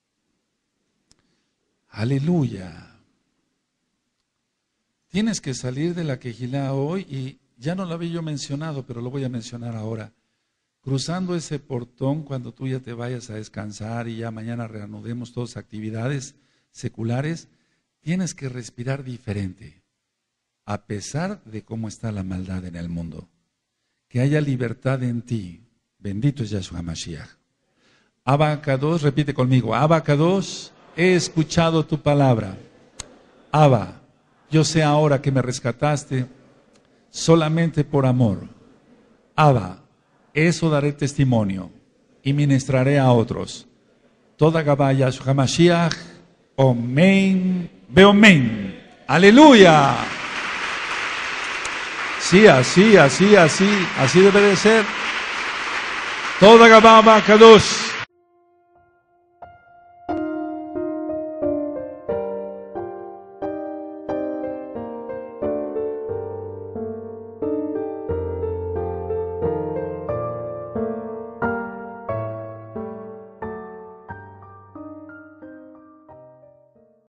Aleluya. Tienes que salir de la quejilá hoy y ya no lo había yo mencionado, pero lo voy a mencionar ahora. Cruzando ese portón, cuando tú ya te vayas a descansar y ya mañana reanudemos todas actividades seculares, tienes que respirar diferente, a pesar de cómo está la maldad en el mundo. Que haya libertad en ti. Bendito es Yahshua Mashiach. Abba Kadosh, repite conmigo. Abba Kadosh, he escuchado tu palabra. Abba, yo sé ahora que me rescataste solamente por amor. Abba, eso daré testimonio y ministraré a otros. Toda Gabá Yahshua Mashiach, Omen, Beomen. Aleluya. Sí, así, así, así, así debe de ser. Toda Gabá Kadosh.